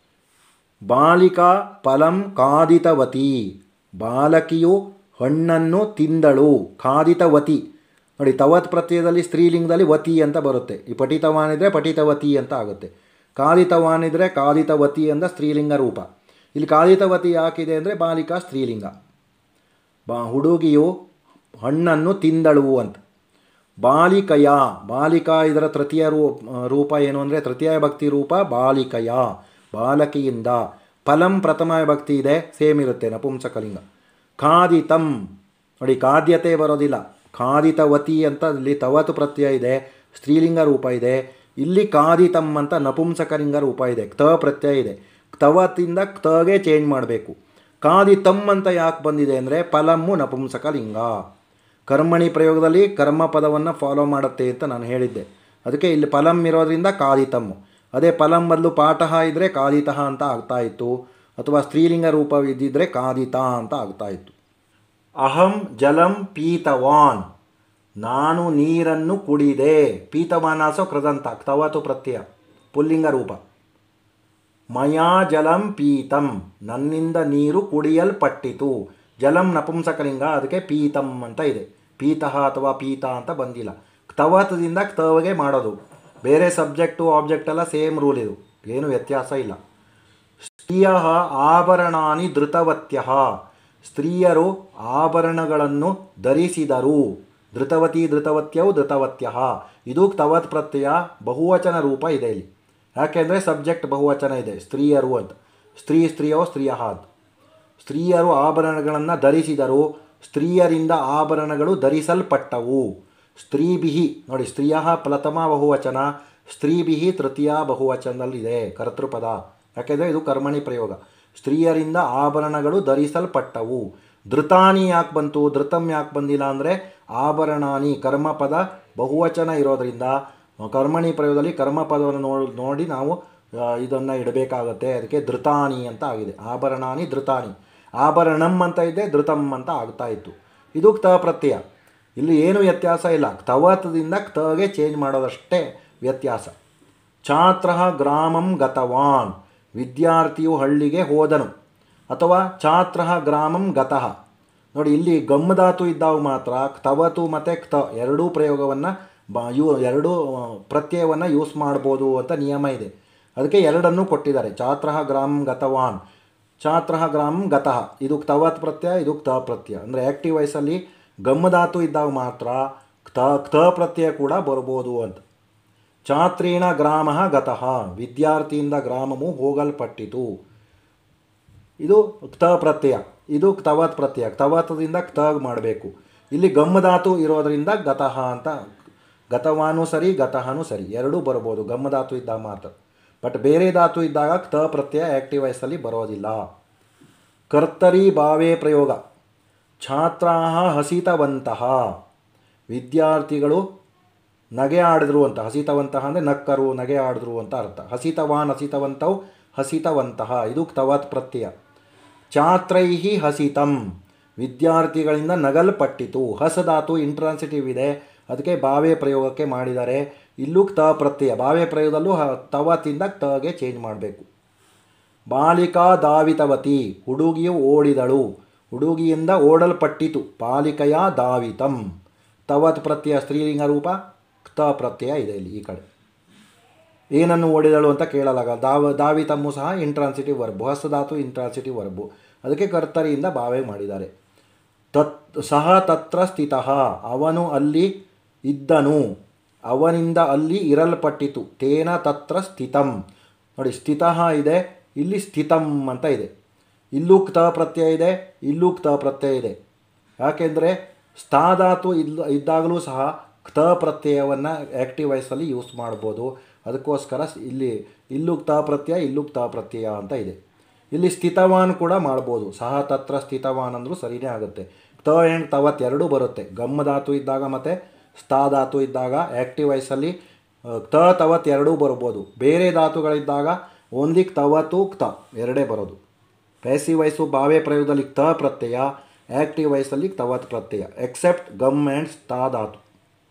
ಬಾಲಿಕಾ ಫಲಂ ಖಾದಿತವತಿ. ಬಾಲಕಿಯು ಹಣ್ಣನ್ನು ತಿಂದಳು. ಖಾದಿತವತಿ ನೋಡಿ, ತವತ್ ಪ್ರತ್ಯಯದಲ್ಲಿ ಸ್ತ್ರೀಲಿಂಗದಲ್ಲಿ ವತಿ ಅಂತ ಬರುತ್ತೆ. ಈ ಪಠಿತವಾನಿದ್ರೆ ಪಠಿತವತಿ ಅಂತ ಆಗುತ್ತೆ. ಖಾದಿತವಾನಿದ್ರೆ ಖಾದಿತವತಿ ಅಂತ ಸ್ತ್ರೀಲಿಂಗ ರೂಪ. ಇಲ್ಲಿ ಖಾದಿತವತಿ ಯಾಕಿದೆ ಅಂದರೆ ಬಾಲಿಕಾ ಸ್ತ್ರೀಲಿಂಗ. ಬಾ ಹುಡುಗಿಯು ಹಣ್ಣನ್ನು ತಿಂದಳು ಅಂತ. ಬಾಲಿಕಯ, ಬಾಲಿಕಾ ಇದರ ತೃತೀಯ ರೂಪ ಏನು ಅಂದರೆ ತೃತೀಯ ಭಕ್ತಿ ರೂಪ ಬಾಲಿಕಯ, ಬಾಲಕಿಯಿಂದ. ಫಲಂ ಪ್ರಥಮ ಭಕ್ತಿ ಇದೆ, ಸೇಮ್ ಇರುತ್ತೆ, ನಪುಂಸಕಲಿಂಗ. ಖಾದಿತಂ ನೋಡಿ, ಖಾದ್ಯತೆ ಬರೋದಿಲ್ಲ. ಖಾದಿತವತಿ ಅಂತ ಇಲ್ಲಿ ತವತು ಪ್ರತ್ಯಯ ಇದೆ, ಸ್ತ್ರೀಲಿಂಗ ರೂಪ ಇದೆ. ಇಲ್ಲಿ ಖಾದಿತಂ ಅಂತ ನಪುಂಸಕಲಿಂಗ ರೂಪ ಇದೆ, ಕ್ತ ಪ್ರತ್ಯಯ ಇದೆ. ತವತಿಂದ ಕ್ತಗೆ ಚೇಂಜ್ ಮಾಡಬೇಕು. ಖಾದಿತಂ ಅಂತ ಯಾಕೆ ಬಂದಿದೆ ಅಂದರೆ ಫಲಮ್ಮು ನಪುಂಸಕಲಿಂಗ. ಕರ್ಮಣಿ ಪ್ರಯೋಗದಲ್ಲಿ ಕರ್ಮ ಪದವನ್ನು ಫಾಲೋ ಮಾಡುತ್ತೆ ಅಂತ ನಾನು ಹೇಳಿದ್ದೆ. ಅದಕ್ಕೆ ಇಲ್ಲಿ ಫಲಂ ಇರೋದ್ರಿಂದ ಖಾದಿತಮ್ಮು. ಅದೇ ಫಲಂ ಬದಲು ಪಾಠ ಇದ್ದರೆ ಖಾದಿತಃ ಅಂತ ಆಗ್ತಾಯಿತ್ತು, ಅಥವಾ ಸ್ತ್ರೀಲಿಂಗ ರೂಪ ಇದ್ದಿದ್ದರೆ ಖಾದಿತ ಅಂತ ಆಗ್ತಾಯಿತ್ತು. ಅಹಂ ಜಲಂ ಪೀತವಾನ್, ನಾನು ನೀರನ್ನು ಕುಡಿದೆ. ಪೀತವಾನ್ ಆಸೋ ಕೃದಂತ, ಕ್ತವತು ಪ್ರತ್ಯಯ, ಪುಲ್ಲಿಂಗ ರೂಪ. ಮಯಾ ಜಲಂ ಪೀತಂ, ನನ್ನಿಂದ ನೀರು ಕುಡಿಯಲ್ಪಟ್ಟಿತು. ಜಲಂ ನಪುಂಸಕಲಿಂಗ, ಅದಕ್ಕೆ ಪೀತಂ ಅಂತ ಇದೆ. ಪೀತಃ ಅಥವಾ ಪೀತ ಅಂತ ಬಂದಿಲ್ಲ. ಕ್ತವತದಿಂದ ಕ್ತವಗೆ ಮಾಡೋದು. ಬೇರೆ ಸಬ್ಜೆಕ್ಟು ಆಬ್ಜೆಕ್ಟ್ ಎಲ್ಲ ಸೇಮ್ ರೂಲ್ ಇದು, ಏನು ವ್ಯತ್ಯಾಸ ಇಲ್ಲ. ಸ್ತ್ರೀಯ ಆಭರಣಾನಿ ಧೃತವತ್ಯ, ಸ್ತ್ರೀಯರು ಆಭರಣಗಳನ್ನು ಧರಿಸಿದರು. ಧೃತವತಿ ಧೃತವತ್ಯವು ಧೃತವತ್ಯ, ಇದು ಕ್ತವತ್ ಪ್ರತ್ಯಯ ಬಹುವಚನ ರೂಪ ಇದೆ ಇಲ್ಲಿ. ಯಾಕೆಂದರೆ ಸಬ್ಜೆಕ್ಟ್ ಬಹುವಚನ ಇದೆ, ಸ್ತ್ರೀಯರು ಅಂತ. ಸ್ತ್ರೀ ಸ್ತ್ರೀಯೋ ಸ್ತ್ರೀಯ ಅಂತ. ಸ್ತ್ರೀಯರು ಆಭರಣಗಳನ್ನು ಧರಿಸಿದರು. ಸ್ತ್ರೀಯರಿಂದ ಆಭರಣಗಳು ಧರಿಸಲ್ಪಟ್ಟವು. ಸ್ತ್ರೀಭಿಹಿ ನೋಡಿ, ಸ್ತ್ರೀಯ ಪ್ರಥಮ ಬಹುವಚನ, ಸ್ತ್ರೀಭಿಹಿ ತೃತೀಯ ಬಹುವಚನದಲ್ಲಿದೆ ಕರ್ತೃಪದ. ಯಾಕೆಂದರೆ ಇದು ಕರ್ಮಣಿ ಪ್ರಯೋಗ. ಸ್ತ್ರೀಯರಿಂದ ಆಭರಣಗಳು ಧರಿಸಲ್ಪಟ್ಟವು. ಧೃತಾನಿ ಯಾಕೆ ಬಂತು, ಧೃತಂ ಯಾಕೆ ಬಂದಿಲ್ಲ ಅಂದರೆ ಆಭರಣಾನಿ ಕರ್ಮಪದ ಬಹುವಚನ ಇರೋದರಿಂದ ಕರ್ಮಣಿ ಪ್ರಯೋಗದಲ್ಲಿ ಕರ್ಮಪದವನ್ನು ನೋಡಿ ನೋಡಿ ನಾವು ಇದನ್ನು ಇಡಬೇಕಾಗತ್ತೆ. ಅದಕ್ಕೆ ಧೃತಾನಿ ಅಂತ ಆಗಿದೆ. ಆಭರಣಾನಿ ಧೃತಾನಿ, ಆಭರಣಂ ಅಂತ ಇದೆ, ಧೃತಂ ಅಂತ ಆಗ್ತಾ ಇತ್ತು. ಇದು ಕ್ತ ಪ್ರತ್ಯಯ. ಇಲ್ಲಿ ಏನು ವ್ಯತ್ಯಾಸ ಇಲ್ಲ, ಕ್ತವತದಿಂದ ಕ್ತಗೆ ಚೇಂಜ್ ಮಾಡೋದಷ್ಟೇ ವ್ಯತ್ಯಾಸ. ಛಾತ್ರ ಗ್ರಾಮಂ ಗತವಾನ್, ವಿದ್ಯಾರ್ಥಿಯು ಹಳ್ಳಿಗೆ ಹೋದನು. ಅಥವಾ ಛಾತ್ರ ಗ್ರಾಮಂ ಗತಃ ನೋಡಿ, ಇಲ್ಲಿ ಗಮ್ಮಧಾತು ಇದ್ದಾಗ ಮಾತ್ರ ಕ್ತವತು ಮತ್ತು ಕ್ತ ಎರಡೂ ಪ್ರಯೋಗವನ್ನು ಬ ಯೂ ಎರಡೂ ಪ್ರತ್ಯಯವನ್ನು ಯೂಸ್ ಮಾಡ್ಬೋದು ಅಂತ ನಿಯಮ ಇದೆ. ಅದಕ್ಕೆ ಎರಡನ್ನೂ ಕೊಟ್ಟಿದ್ದಾರೆ. ಛಾತ್ರ ಗ್ರಾಮಂ ಗತವಾನ್, ಛಾತ್ರ ಗ್ರಾಮಂ ಗತಃ, ಇದು ಕ್ತವತ್ ಪ್ರತ್ಯಯ, ಇದು ಕ್ತ ಪ್ರತ್ಯಯ. ಅಂದರೆ ಆ್ಯಕ್ಟಿವ್ ವಾಯ್ಸಲ್ಲಿ ಗಮ್ಮಧಾತು ಇದ್ದಾಗ ಮಾತ್ರ ಕ್ತ ಕ್ತ ಪ್ರತ್ಯಯ ಕೂಡ ಬರ್ಬೋದು ಅಂತ. ಛಾತ್ರೇಣ ಗ್ರಾಮ ಗತಃ, ವಿದ್ಯಾರ್ಥಿಯಿಂದ ಗ್ರಾಮವು ಹೋಗಲ್ಪಟ್ಟಿತು. ಇದು ಕ್ತ ಪ್ರತ್ಯಯ, ಇದು ಕ್ತವತ್ ಪ್ರತ್ಯಯ. ಕ್ತವತದಿಂದ ಕ್ತ ಮಾಡಬೇಕು. ಇಲ್ಲಿ ಗಮ್ ಧಾತು ಇರೋದರಿಂದ ಗತಃ ಅಂತ, ಗತವಾನೂ ಸರಿ ಗತಃನೂ ಸರಿ ಎರಡೂ ಬರ್ಬೋದು ಗಮ್ ಧಾತು ಇದ್ದಾಗ ಮಾತ್ರ. ಬಟ್ ಬೇರೆ ಧಾತು ಇದ್ದಾಗ ಕ್ತ ಪ್ರತ್ಯಯ ಆ್ಯಕ್ಟಿವ್ ವಾಯ್ಸಲ್ಲಿ ಬರೋದಿಲ್ಲ. ಕರ್ತರಿ ಭಾವೇ ಪ್ರಯೋಗ. ಛಾತ್ರಾ ಹಸಿತವಂತಹ, ವಿದ್ಯಾರ್ಥಿಗಳು ನಗೆ ಆಡಿದ್ರು ಅಂತ. ಹಸಿತವಂತಹ ಅಂದರೆ ನಕ್ಕರು, ನಗೆ ಆಡಿದ್ರು ಅಂತ ಅರ್ಥ. ಹಸಿತವಾನ್ ಹಸಿತವಂತವು ಹಸಿತವಂತಹ, ಇದು ಕ್ತವತ್ ಪ್ರತ್ಯಯ. ಛಾತ್ರೈಹಿ ಹಸಿತಂ, ವಿದ್ಯಾರ್ಥಿಗಳಿಂದ ನಗಲ್ಪಟ್ಟಿತು. ಹಸ ಧಾತು ಇಂಟ್ರಾನ್ಸಿಟಿವ್ ಇದೆ, ಅದಕ್ಕೆ ಭಾವೇ ಪ್ರಯೋಗಕ್ಕೆ ಮಾಡಿದ್ದಾರೆ. ಇಲ್ಲೂ ಕ್ತ ಪ್ರತ್ಯಯ, ಭಾವೇ ಪ್ರಯೋಗದಲ್ಲೂ ಹ ತವತಿಂದ ಕ್ತಗೆ ಚೇಂಜ್ ಮಾಡಬೇಕು. ಬಾಲಿಕಾ ಧಾವಿತವತಿ, ಹುಡುಗಿಯು ಓಡಿದಳು, ಹುಡುಗಿಯಿಂದ ಓಡಲ್ಪಟ್ಟಿತು. ಬಾಲಿಕೆಯ ಧಾವಿತಂ, ತವತ್ ಪ್ರತ್ಯಯ ಸ್ತ್ರೀಲಿಂಗ ರೂಪ, ಕ್ತ ಪ್ರತ್ಯಯ ಇದೆ ಇಲ್ಲಿ ಈ ಕಡೆ. ಏನನ್ನು ಓಡಿದಳು ಅಂತ ಕೇಳಲಾಗ. ದಾವ ಧಾವಿತಮ್ಮು ಸಹ ಇಂಟ್ರಾನ್ಸಿಟಿವ್ ವರ್ಬು, ಹಸ ಧಾತು ಇಂಟ್ರಾನ್ಸಿಟಿವ್ ವರ್ಬು, ಅದಕ್ಕೆ ಕರ್ತರಿಯಿಂದ ಭಾವೇ ಮಾಡಿದ್ದಾರೆ. ತತ್ ಸಹ ತತ್ರ ಸ್ಥಿತಃ, ಅವನು ಅಲ್ಲಿ ಇದ್ದನು, ಅವನಿಂದ ಅಲ್ಲಿ ಇರಲ್ಪಟ್ಟಿತು. ತೇನ ತತ್ರ ಸ್ಥಿತಂ, ನೋಡಿ ಸ್ಥಿತಃ ಇದೆ, ಇಲ್ಲಿ ಸ್ಥಿತಂ ಅಂತ ಇದೆ. ಇಲ್ಲೂ ಕ್ತ ಪ್ರತ್ಯಯ ಇದೆ, ಇಲ್ಲೂ ಕ್ತ ಪ್ರತ್ಯಯ ಇದೆ. ಯಾಕೆಂದರೆ ಸ್ಥಾಧಾತು ಇಲ್ಲ ಇದ್ದಾಗಲೂ ಸಹ ಕ್ತ ಪ್ರತ್ಯಯವನ್ನು ಆ್ಯಕ್ಟಿವ್ ವಾಯ್ಸಲ್ಲಿ ಯೂಸ್ ಮಾಡ್ಬೋದು. ಅದಕ್ಕೋಸ್ಕರ ಇಲ್ಲಿ ಇಲ್ಲೂ ಕ್ತ ಪ್ರತ್ಯಯ, ಇಲ್ಲೂ ಕ್ತ ಪ್ರತ್ಯಯ ಅಂತ ಇದೆ. ಇಲ್ಲಿ ಸ್ಥಿತವಾನ್ ಕೂಡ ಮಾಡ್ಬೋದು, ಸಹ ತತ್ರ ಸ್ಥಿತವಾನ್ ಅಂದರೂ ಸರಿಯೇ ಆಗುತ್ತೆ. ಕ್ತ ಆ್ಯಂಡ್ ತವತ್ ಎರಡೂ ಬರುತ್ತೆ. ಗಮ್ ಧಾತು ಇದ್ದಾಗ ಮತ್ತು ಸ್ಥಾ ಧಾತು ಇದ್ದಾಗ ಆ್ಯಕ್ಟಿವ್ ವಾಯ್ಸಲ್ಲಿ ಕ್ತ ತವತ್ ಎರಡೂ ಬರ್ಬೋದು. ಬೇರೆ ಧಾತುಗಳಿದ್ದಾಗ ಓನ್ಲಿ ಕ್ತವತು ಕ್ತ ಎರಡೇ ಬರೋದು. ಪ್ಯಾಸಿವ್ ವಾಯ್ಸು ಭಾವೇ ಪ್ರಯೋಗದಲ್ಲಿ ಕ್ತ ಪ್ರತ್ಯಯ, ಆ್ಯಕ್ಟಿವ್ ವಾಯ್ಸಲ್ಲಿ ಕ್ತವತ್ ಪ್ರತ್ಯಯ, ಎಕ್ಸೆಪ್ಟ್ ಗಮ್ ಆ್ಯಂಡ್ ಸ್ಥಾ ಧಾತು.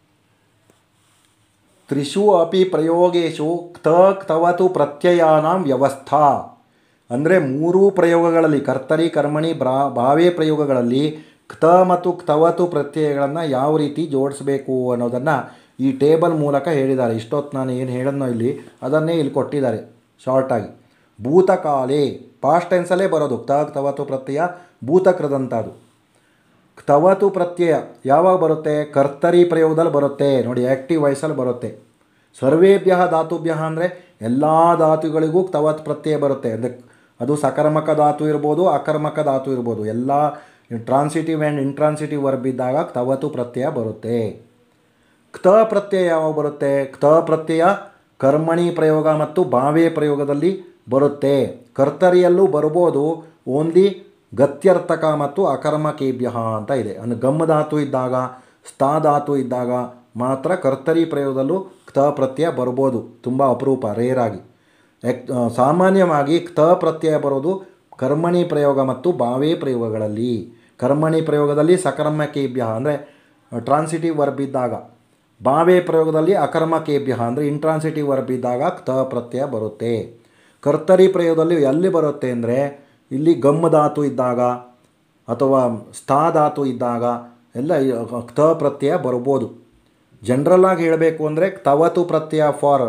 ತ್ರಿಷು ಅಪಿ ಪ್ರಯೋಗೇಶು ಕ್ತ ಕ್ತವತು ಪ್ರತ್ಯಯಾನಾಂ ವ್ಯವಸ್ಥಾ, ಅಂದರೆ ಮೂರೂ ಪ್ರಯೋಗಗಳಲ್ಲಿ ಕರ್ತರಿ ಕರ್ಮಣಿ ಬ್ರಾ ಭಾವೇ ಪ್ರಯೋಗಗಳಲ್ಲಿ ಕ್ತ ಮತ್ತು ಕ್ತವತು ಪ್ರತ್ಯಯಗಳನ್ನು ಯಾವ ರೀತಿ ಜೋಡಿಸಬೇಕು ಅನ್ನೋದನ್ನು ಈ ಟೇಬಲ್ ಮೂಲಕ ಹೇಳಿದ್ದಾರೆ. ಇಷ್ಟೊತ್ತು ನಾನು ಏನು ಹೇಳೋದ್ನೋ ಇಲ್ಲಿ ಅದನ್ನೇ ಇಲ್ಲಿ ಕೊಟ್ಟಿದ್ದಾರೆ ಶಾರ್ಟಾಗಿ. ಭೂತಕಾಲೇ, ಪಾಸ್ಟ್ ಟೆನ್ಸಲ್ಲೇ ಬರೋದು ಕ್ತ ಕ್ತವತು ಪ್ರತ್ಯಯ, ಭೂತಕೃದಂಥದ್ದು. ಕ್ತವತು ಪ್ರತ್ಯಯ ಯಾವಾಗ ಬರುತ್ತೆ? ಕರ್ತರಿ ಪ್ರಯೋಗದಲ್ಲಿ ಬರುತ್ತೆ ನೋಡಿ, ಆ್ಯಕ್ಟಿವ್ ವಾಯ್ಸಲ್ಲಿ ಬರುತ್ತೆ. ಸರ್ವೇಭ್ಯ ಧಾತುಭ್ಯ ಅಂದರೆ ಎಲ್ಲ ಧಾತುಗಳಿಗೂ ಕ್ತವತ್ ಪ್ರತ್ಯಯ ಬರುತ್ತೆ. ಅಂದರೆ ಅದು ಸಕರ್ಮಕ ಧಾತು ಇರ್ಬೋದು, ಅಕರ್ಮಕ ಧಾತು ಇರ್ಬೋದು, ಎಲ್ಲ ಟ್ರಾನ್ಸಿಟಿವ್ ಆ್ಯಂಡ್ ಇಂಟ್ರಾನ್ಸಿಟಿವ್ ವರ್ಬ್ ಇದ್ದಾಗ ಕ್ತವತು ಪ್ರತ್ಯಯ ಬರುತ್ತೆ. ಕ್ತ ಪ್ರತ್ಯಯ ಯಾವಾಗ ಬರುತ್ತೆ? ಕ್ತ ಪ್ರತ್ಯಯ ಕರ್ಮಣಿ ಪ್ರಯೋಗ ಮತ್ತು ಭಾವೇ ಪ್ರಯೋಗದಲ್ಲಿ ಬರುತ್ತೆ. ಕರ್ತರಿಯಲ್ಲೂ ಬರ್ಬೋದು, ಓನ್ಲಿ ಗತ್ಯರ್ಥಕ ಮತ್ತು ಅಕರ್ಮಕೇಭ್ಯ ಅಂತ ಇದೆ. ಅಂದರೆ ಗಮ್ ಧಾತು ಇದ್ದಾಗ, ಸ್ಥಾ ಧಾತು ಇದ್ದಾಗ ಮಾತ್ರ ಕರ್ತರಿ ಪ್ರಯೋಗದಲ್ಲೂ ಕ್ತ ಪ್ರತ್ಯಯ ಬರ್ಬೋದು, ತುಂಬ ಅಪರೂಪ, ರೇರಾಗಿ. ಎಕ್ ಸಾಮಾನ್ಯವಾಗಿ ಕ್ತ ಪ್ರತ್ಯಯ ಬರೋದು ಕರ್ಮಣಿ ಪ್ರಯೋಗ ಮತ್ತು ಭಾವೇ ಪ್ರಯೋಗಗಳಲ್ಲಿ. ಕರ್ಮಣಿ ಪ್ರಯೋಗದಲ್ಲಿ ಸಕರ್ಮಕೇಭ್ಯ ಅಂದರೆ ಟ್ರಾನ್ಸಿಟಿವ್ ವರ್ಬ್ ಇದ್ದಾಗ, ಭಾವೇ ಪ್ರಯೋಗದಲ್ಲಿ ಅಕರ್ಮಕೇಭ್ಯ ಅಂದರೆ ಇಂಟ್ರಾನ್ಸಿಟಿವ್ ವರ್ಬ್ ಇದ್ದಾಗ ಕ್ತ ಪ್ರತ್ಯಯ ಬರುತ್ತೆ. ಕರ್ತರಿ ಪ್ರಯೋಗದಲ್ಲಿ ಎಲ್ಲಿ ಬರುತ್ತೆ ಅಂದರೆ ಇಲ್ಲಿ ಗಮ್ ಧಾತು ಇದ್ದಾಗ ಅಥವಾ ಸ್ಥಾ ಧಾತು ಇದ್ದಾಗ ಎಲ್ಲ ಕ್ತ ಪ್ರತ್ಯಯ ಬರ್ಬೋದು. ಜನರಲ್ಲಾಗಿ ಹೇಳಬೇಕು ಅಂದರೆ ಕ್ತವತು ಪ್ರತ್ಯಯ ಫಾರ್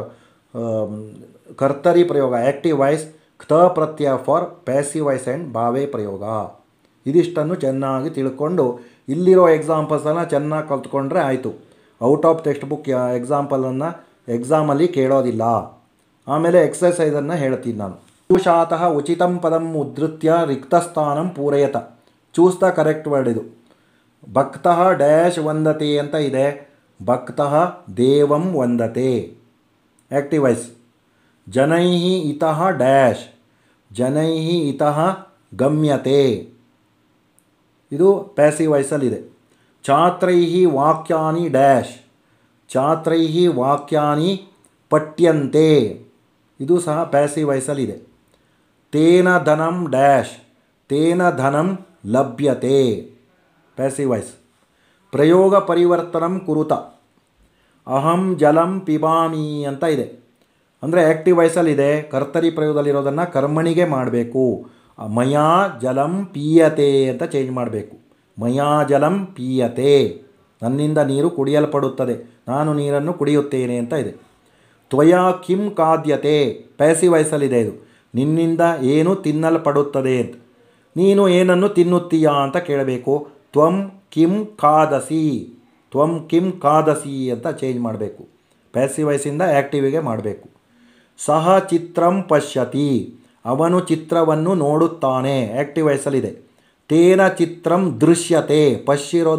ಕರ್ತರಿ ಪ್ರಯೋಗ ಆ್ಯಕ್ಟಿವ್ ವಾಯ್ಸ್, ಕ್ತ ಪ್ರತ್ಯಯ ಫಾರ್ ಪ್ಯಾಸಿವ್ ವಾಯ್ಸ್ ಆ್ಯಂಡ್ ಭಾವೇ ಪ್ರಯೋಗ. ಇದಿಷ್ಟನ್ನು ಚೆನ್ನಾಗಿ ತಿಳ್ಕೊಂಡು ಇಲ್ಲಿರೋ ಎಕ್ಸಾಂಪಲ್ಸನ್ನು ಚೆನ್ನಾಗಿ ಕಲ್ತ್ಕೊಂಡ್ರೆ ಆಯಿತು. ಔಟ್ ಆಫ್ ಟೆಕ್ಸ್ಟ್ ಬುಕ್ ಎಕ್ಸಾಂಪಲನ್ನು ಎಕ್ಸಾಮಲ್ಲಿ ಕೇಳೋದಿಲ್ಲ. ಆಮೇಲೆ ಎಕ್ಸಸೈಸನ್ನು ಹೇಳ್ತೀನಿ ನಾನು. ಚೂಷಾತಃ ಉಚಿತಂ ಪದಂ ಉದ್ಧೃತ್ಯ ರಿಕ್ತಸ್ಥಾನಂ ಪೂರಯತ. ಚೂಸ್ ದ ಕರೆಕ್ಟ್ ವರ್ಡ್ ಇದು. ಭಕ್ತಃ ಡ್ಯಾಶ್ ವಂದತೆ ಅಂತ ಇದೆ, ಭಕ್ತಃ ದೇವಂ ವಂದತೆ ಆ್ಯಕ್ಟಿವ್ ವಾಯ್ಸ್. ಜನೈಃ ಇತಃ ಡ್ಯಾಶ್, ಜನೈಃ ಇತಃ ಗಮ್ಯತೆ, ಇದು ಪ್ಯಾಸಿವ್ ವಾಯ್ಸಲ್ಲಿದೆ. ಛಾತ್ರೈಃ ವಾಕ್ಯಾನಿ ಡ್ಯಾಶ್, ಛಾತ್ರೈಃ ವಾಕ್ಯಾನಿ ಪಠ್ಯಂತೆ, ಇದು ಸಹ ಪ್ಯಾಸಿವ್ ವಾಯ್ಸಲ್ಲಿದೆ. ತೇನ ಧನಂ ಡ್ಯಾಶ್, ತೇನ ಧನಂ ಲಭ್ಯತೆ ಪ್ಯಾಸಿವ್ ವಾಯ್ಸ್. ಪ್ರಯೋಗ ಪರಿವರ್ತನಂ ಕುರುತ, ಅಹಂ ಜಲಂ ಪಿಬಾಮಿ ಅಂತ ಇದೆ. ಅಂದರೆ ಆ್ಯಕ್ಟಿವ್ ವಾಯ್ಸಲ್ಲಿದೆ, ಕರ್ತರಿ ಪ್ರಯೋಗದಲ್ಲಿರೋದನ್ನು ಕರ್ಮಣಿಗೆ ಮಾಡಬೇಕು. ಮಯಾ ಜಲಂ ಪೀಯತೆ ಅಂತ ಚೇಂಜ್ ಮಾಡಬೇಕು. ಮಯಾ ಜಲಂ ಪೀಯತೆ, ನನ್ನಿಂದ ನೀರು ಕುಡಿಯಲ್ಪಡುತ್ತದೆ, ನಾನು ನೀರನ್ನು ಕುಡಿಯುತ್ತೇನೆ ಅಂತ ಇದೆ. ತ್ವಯಾ ಕಿಂ ಖಾದ್ಯತೆ ಪ್ಯಾಸಿವ್ ವಾಯ್ಸಲ್ಲಿದೆ ಇದು, ನಿನ್ನಿಂದ ಏನು ತಿನ್ನಲ್ಪಡುತ್ತದೆ ಅಂತ. ನೀನು ಏನನ್ನು ತಿನ್ನುತ್ತೀಯಾ ಅಂತ ಕೇಳಬೇಕು. ತ್ವಂ ಕಿಂ ಖಾದಸಿ, ತ್ವಂ ಕಿಂ ಖಾದಸಿ ಅಂತ ಚೇಂಜ್ ಮಾಡಬೇಕು. ಪ್ಯಾಸಿವ್ ವಾಯ್ಸಿಂದ ಆ್ಯಕ್ಟಿವಿಗೆ ಮಾಡಬೇಕು. ಸಹ ಚಿತ್ರಂ ಪಶ್ಯತಿ, ಅವನು ಚಿತ್ರವನ್ನು ನೋಡುತ್ತಾನೆ ಆ್ಯಕ್ಟಿವ್ ವಾಯ್ಸಲ್ಲಿದೆ. ತೇನ ಚಿತ್ರಂ ದೃಶ್ಯತೆ, ಪಶ್ಯಿರೋದು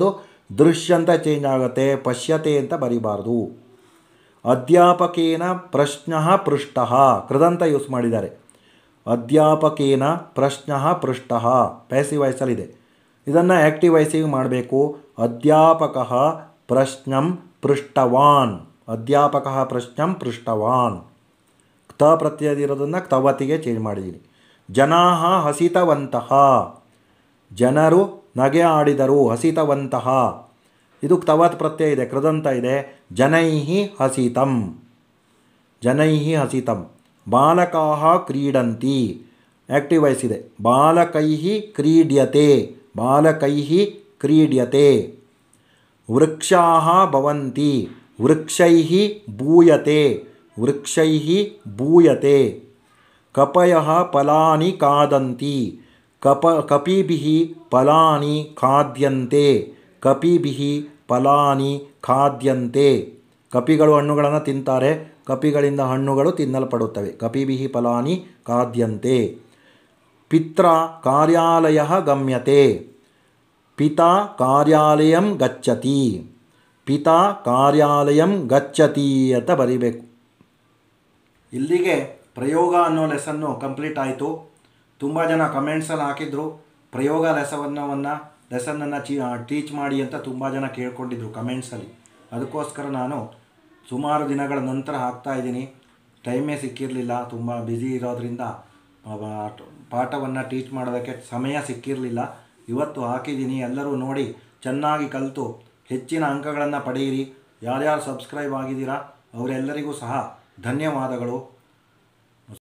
ದೃಶ್ಯ ಅಂತ ಚೇಂಜ್ ಆಗುತ್ತೆ, ಪಶ್ಯತೆ ಅಂತ ಬರಿಬಾರ್ದು. ಅಧ್ಯಾಪಕೇನ ಪ್ರಶ್ನ ಪೃಷ್ಟ, ಕೃದಂತ ಯೂಸ್ ಮಾಡಿದ್ದಾರೆ. ಅಧ್ಯಾಪಕೇನ ಪ್ರಶ್ನ ಪೃಷ್ಟ ಪ್ಯಾಸಿವ್ ವಾಯ್ಸಲ್ಲಿದೆ. ಇದನ್ನು ಆ್ಯಕ್ಟಿವ್ ವಾಯ್ಸಿಗೆ ಮಾಡಬೇಕು. ಅಧ್ಯಾಪಕ ಪ್ರಶ್ನಂ ಪೃಷ್ಟವಾನ್, ಅಧ್ಯಾಪಕ ಪ್ರಶ್ನಂ ಪೃಷ್ಟವಾನ್. ಕ್ತ ಪ್ರತ್ಯಯದಿರೋದನ್ನು ಕ್ತವತಿಗೆ ಚೇಂಜ್ ಮಾಡಿದ್ದೀನಿ. ಜನಾಃ ಹಸಿತವಂತಹ, ಜನರು ನಗೆ ಆಡಿದರು. ಹಸಿತವಂತಹ ಇದು ಕ್ತವತ್ ಪ್ರತ್ಯಯ ಇದೆ, ಕೃದಂತ ಇದೆ. ಜನೈಹಿ ಹಸಿತಂ, ಜನೈಹಿ ಹಸಿತಂ. ಬಾಲಕಾಃ ಕ್ರೀಡಂತಿ, ಆ್ಯಕ್ಟಿವ್ ವಾಯ್ಸ್ ಇದೆ. ಬಾಲಕೈಹಿ ಕ್ರೀಡ್ಯತೆ, ಬಾಲಕೈಹಿ ಕ್ರೀಡ್ಯತೆ. ವೃಕ್ಷಾಃ ಭವಂತಿ, ವೃಕ್ಷೈಹಿ ಭೂಯತೆ, ವೃಕ್ಷೈಹಿ ಭೂಯತೆ. ಕಪಯಃ ಫಲಾನಿ ಖಾದಂತಿ, ಕಪ ಕಪಿಭಿಃ ಫಲಾನಿ ಖಾದ್ಯಂತೆ, ಕಪಿಭಿಃ ಫಲಾನಿ ಖಾದ್ಯಂತೆ. ಕಪಿಗಳು ಹಣ್ಣುಗಳನ್ನು ತಿಂತಾರೆ, ಕಪಿಗಳಿಂದ ಹಣ್ಣುಗಳು ತಿನ್ನಲ್ಪಡುತ್ತವೆ. ಕಪಿಭಿಃ ಫಲಾನಿ ಖಾದ್ಯಂತೆ. ಪಿತ್ರ ಕಾರ್ಯಾಲಯಃ ಗಮ್ಯತೆ, ಪಿತಾ ಕಾರ್ಯಾಲಯಂ ಗಚ್ಚತಿ, ಪಿತಾ ಕಾರ್ಯಾಲಯಂ ಗಚ್ಚತಿ ಅಂತ ಬರೀಬೇಕು. ಇಲ್ಲಿಗೆ ಪ್ರಯೋಗ ಅನ್ನೋ ಲೆಸನ್ನು ಕಂಪ್ಲೀಟ್ ಆಯಿತು. ತುಂಬ ಜನ ಕಮೆಂಟ್ಸಲ್ಲಿ ಹಾಕಿದ್ರು ಪ್ರಯೋಗ ಲೆಸವನ್ನವನ್ನು ಲೆಸನ್ನನ್ನು ಚಿ ಟೀಚ್ ಮಾಡಿ ಅಂತ ತುಂಬ ಜನ ಕೇಳ್ಕೊಂಡಿದ್ರು ಕಮೆಂಟ್ಸಲ್ಲಿ. ಅದಕ್ಕೋಸ್ಕರ ನಾನು ಸುಮಾರು ದಿನಗಳ ನಂತರ ಹಾಕ್ತಾಯಿದ್ದೀನಿ. ಟೈಮೇ ಸಿಕ್ಕಿರಲಿಲ್ಲ, ತುಂಬ ಬ್ಯುಸಿ ಇರೋದ್ರಿಂದ ಪಾಠವನ್ನು ಟೀಚ್ ಮಾಡೋದಕ್ಕೆ ಸಮಯ ಸಿಕ್ಕಿರಲಿಲ್ಲ. ಇವತ್ತು ಹಾಕಿದ್ದೀನಿ. ಎಲ್ಲರೂ ನೋಡಿ ಚೆನ್ನಾಗಿ ಕಲಿತು ಹೆಚ್ಚಿನ ಅಂಕಗಳನ್ನು ಪಡೆಯಿರಿ. ಯಾರ್ಯಾರು ಸಬ್ಸ್ಕ್ರೈಬ್ ಆಗಿದ್ದೀರಾ ಅವರೆಲ್ಲರಿಗೂ ಸಹ ಧನ್ಯವಾದಗಳು.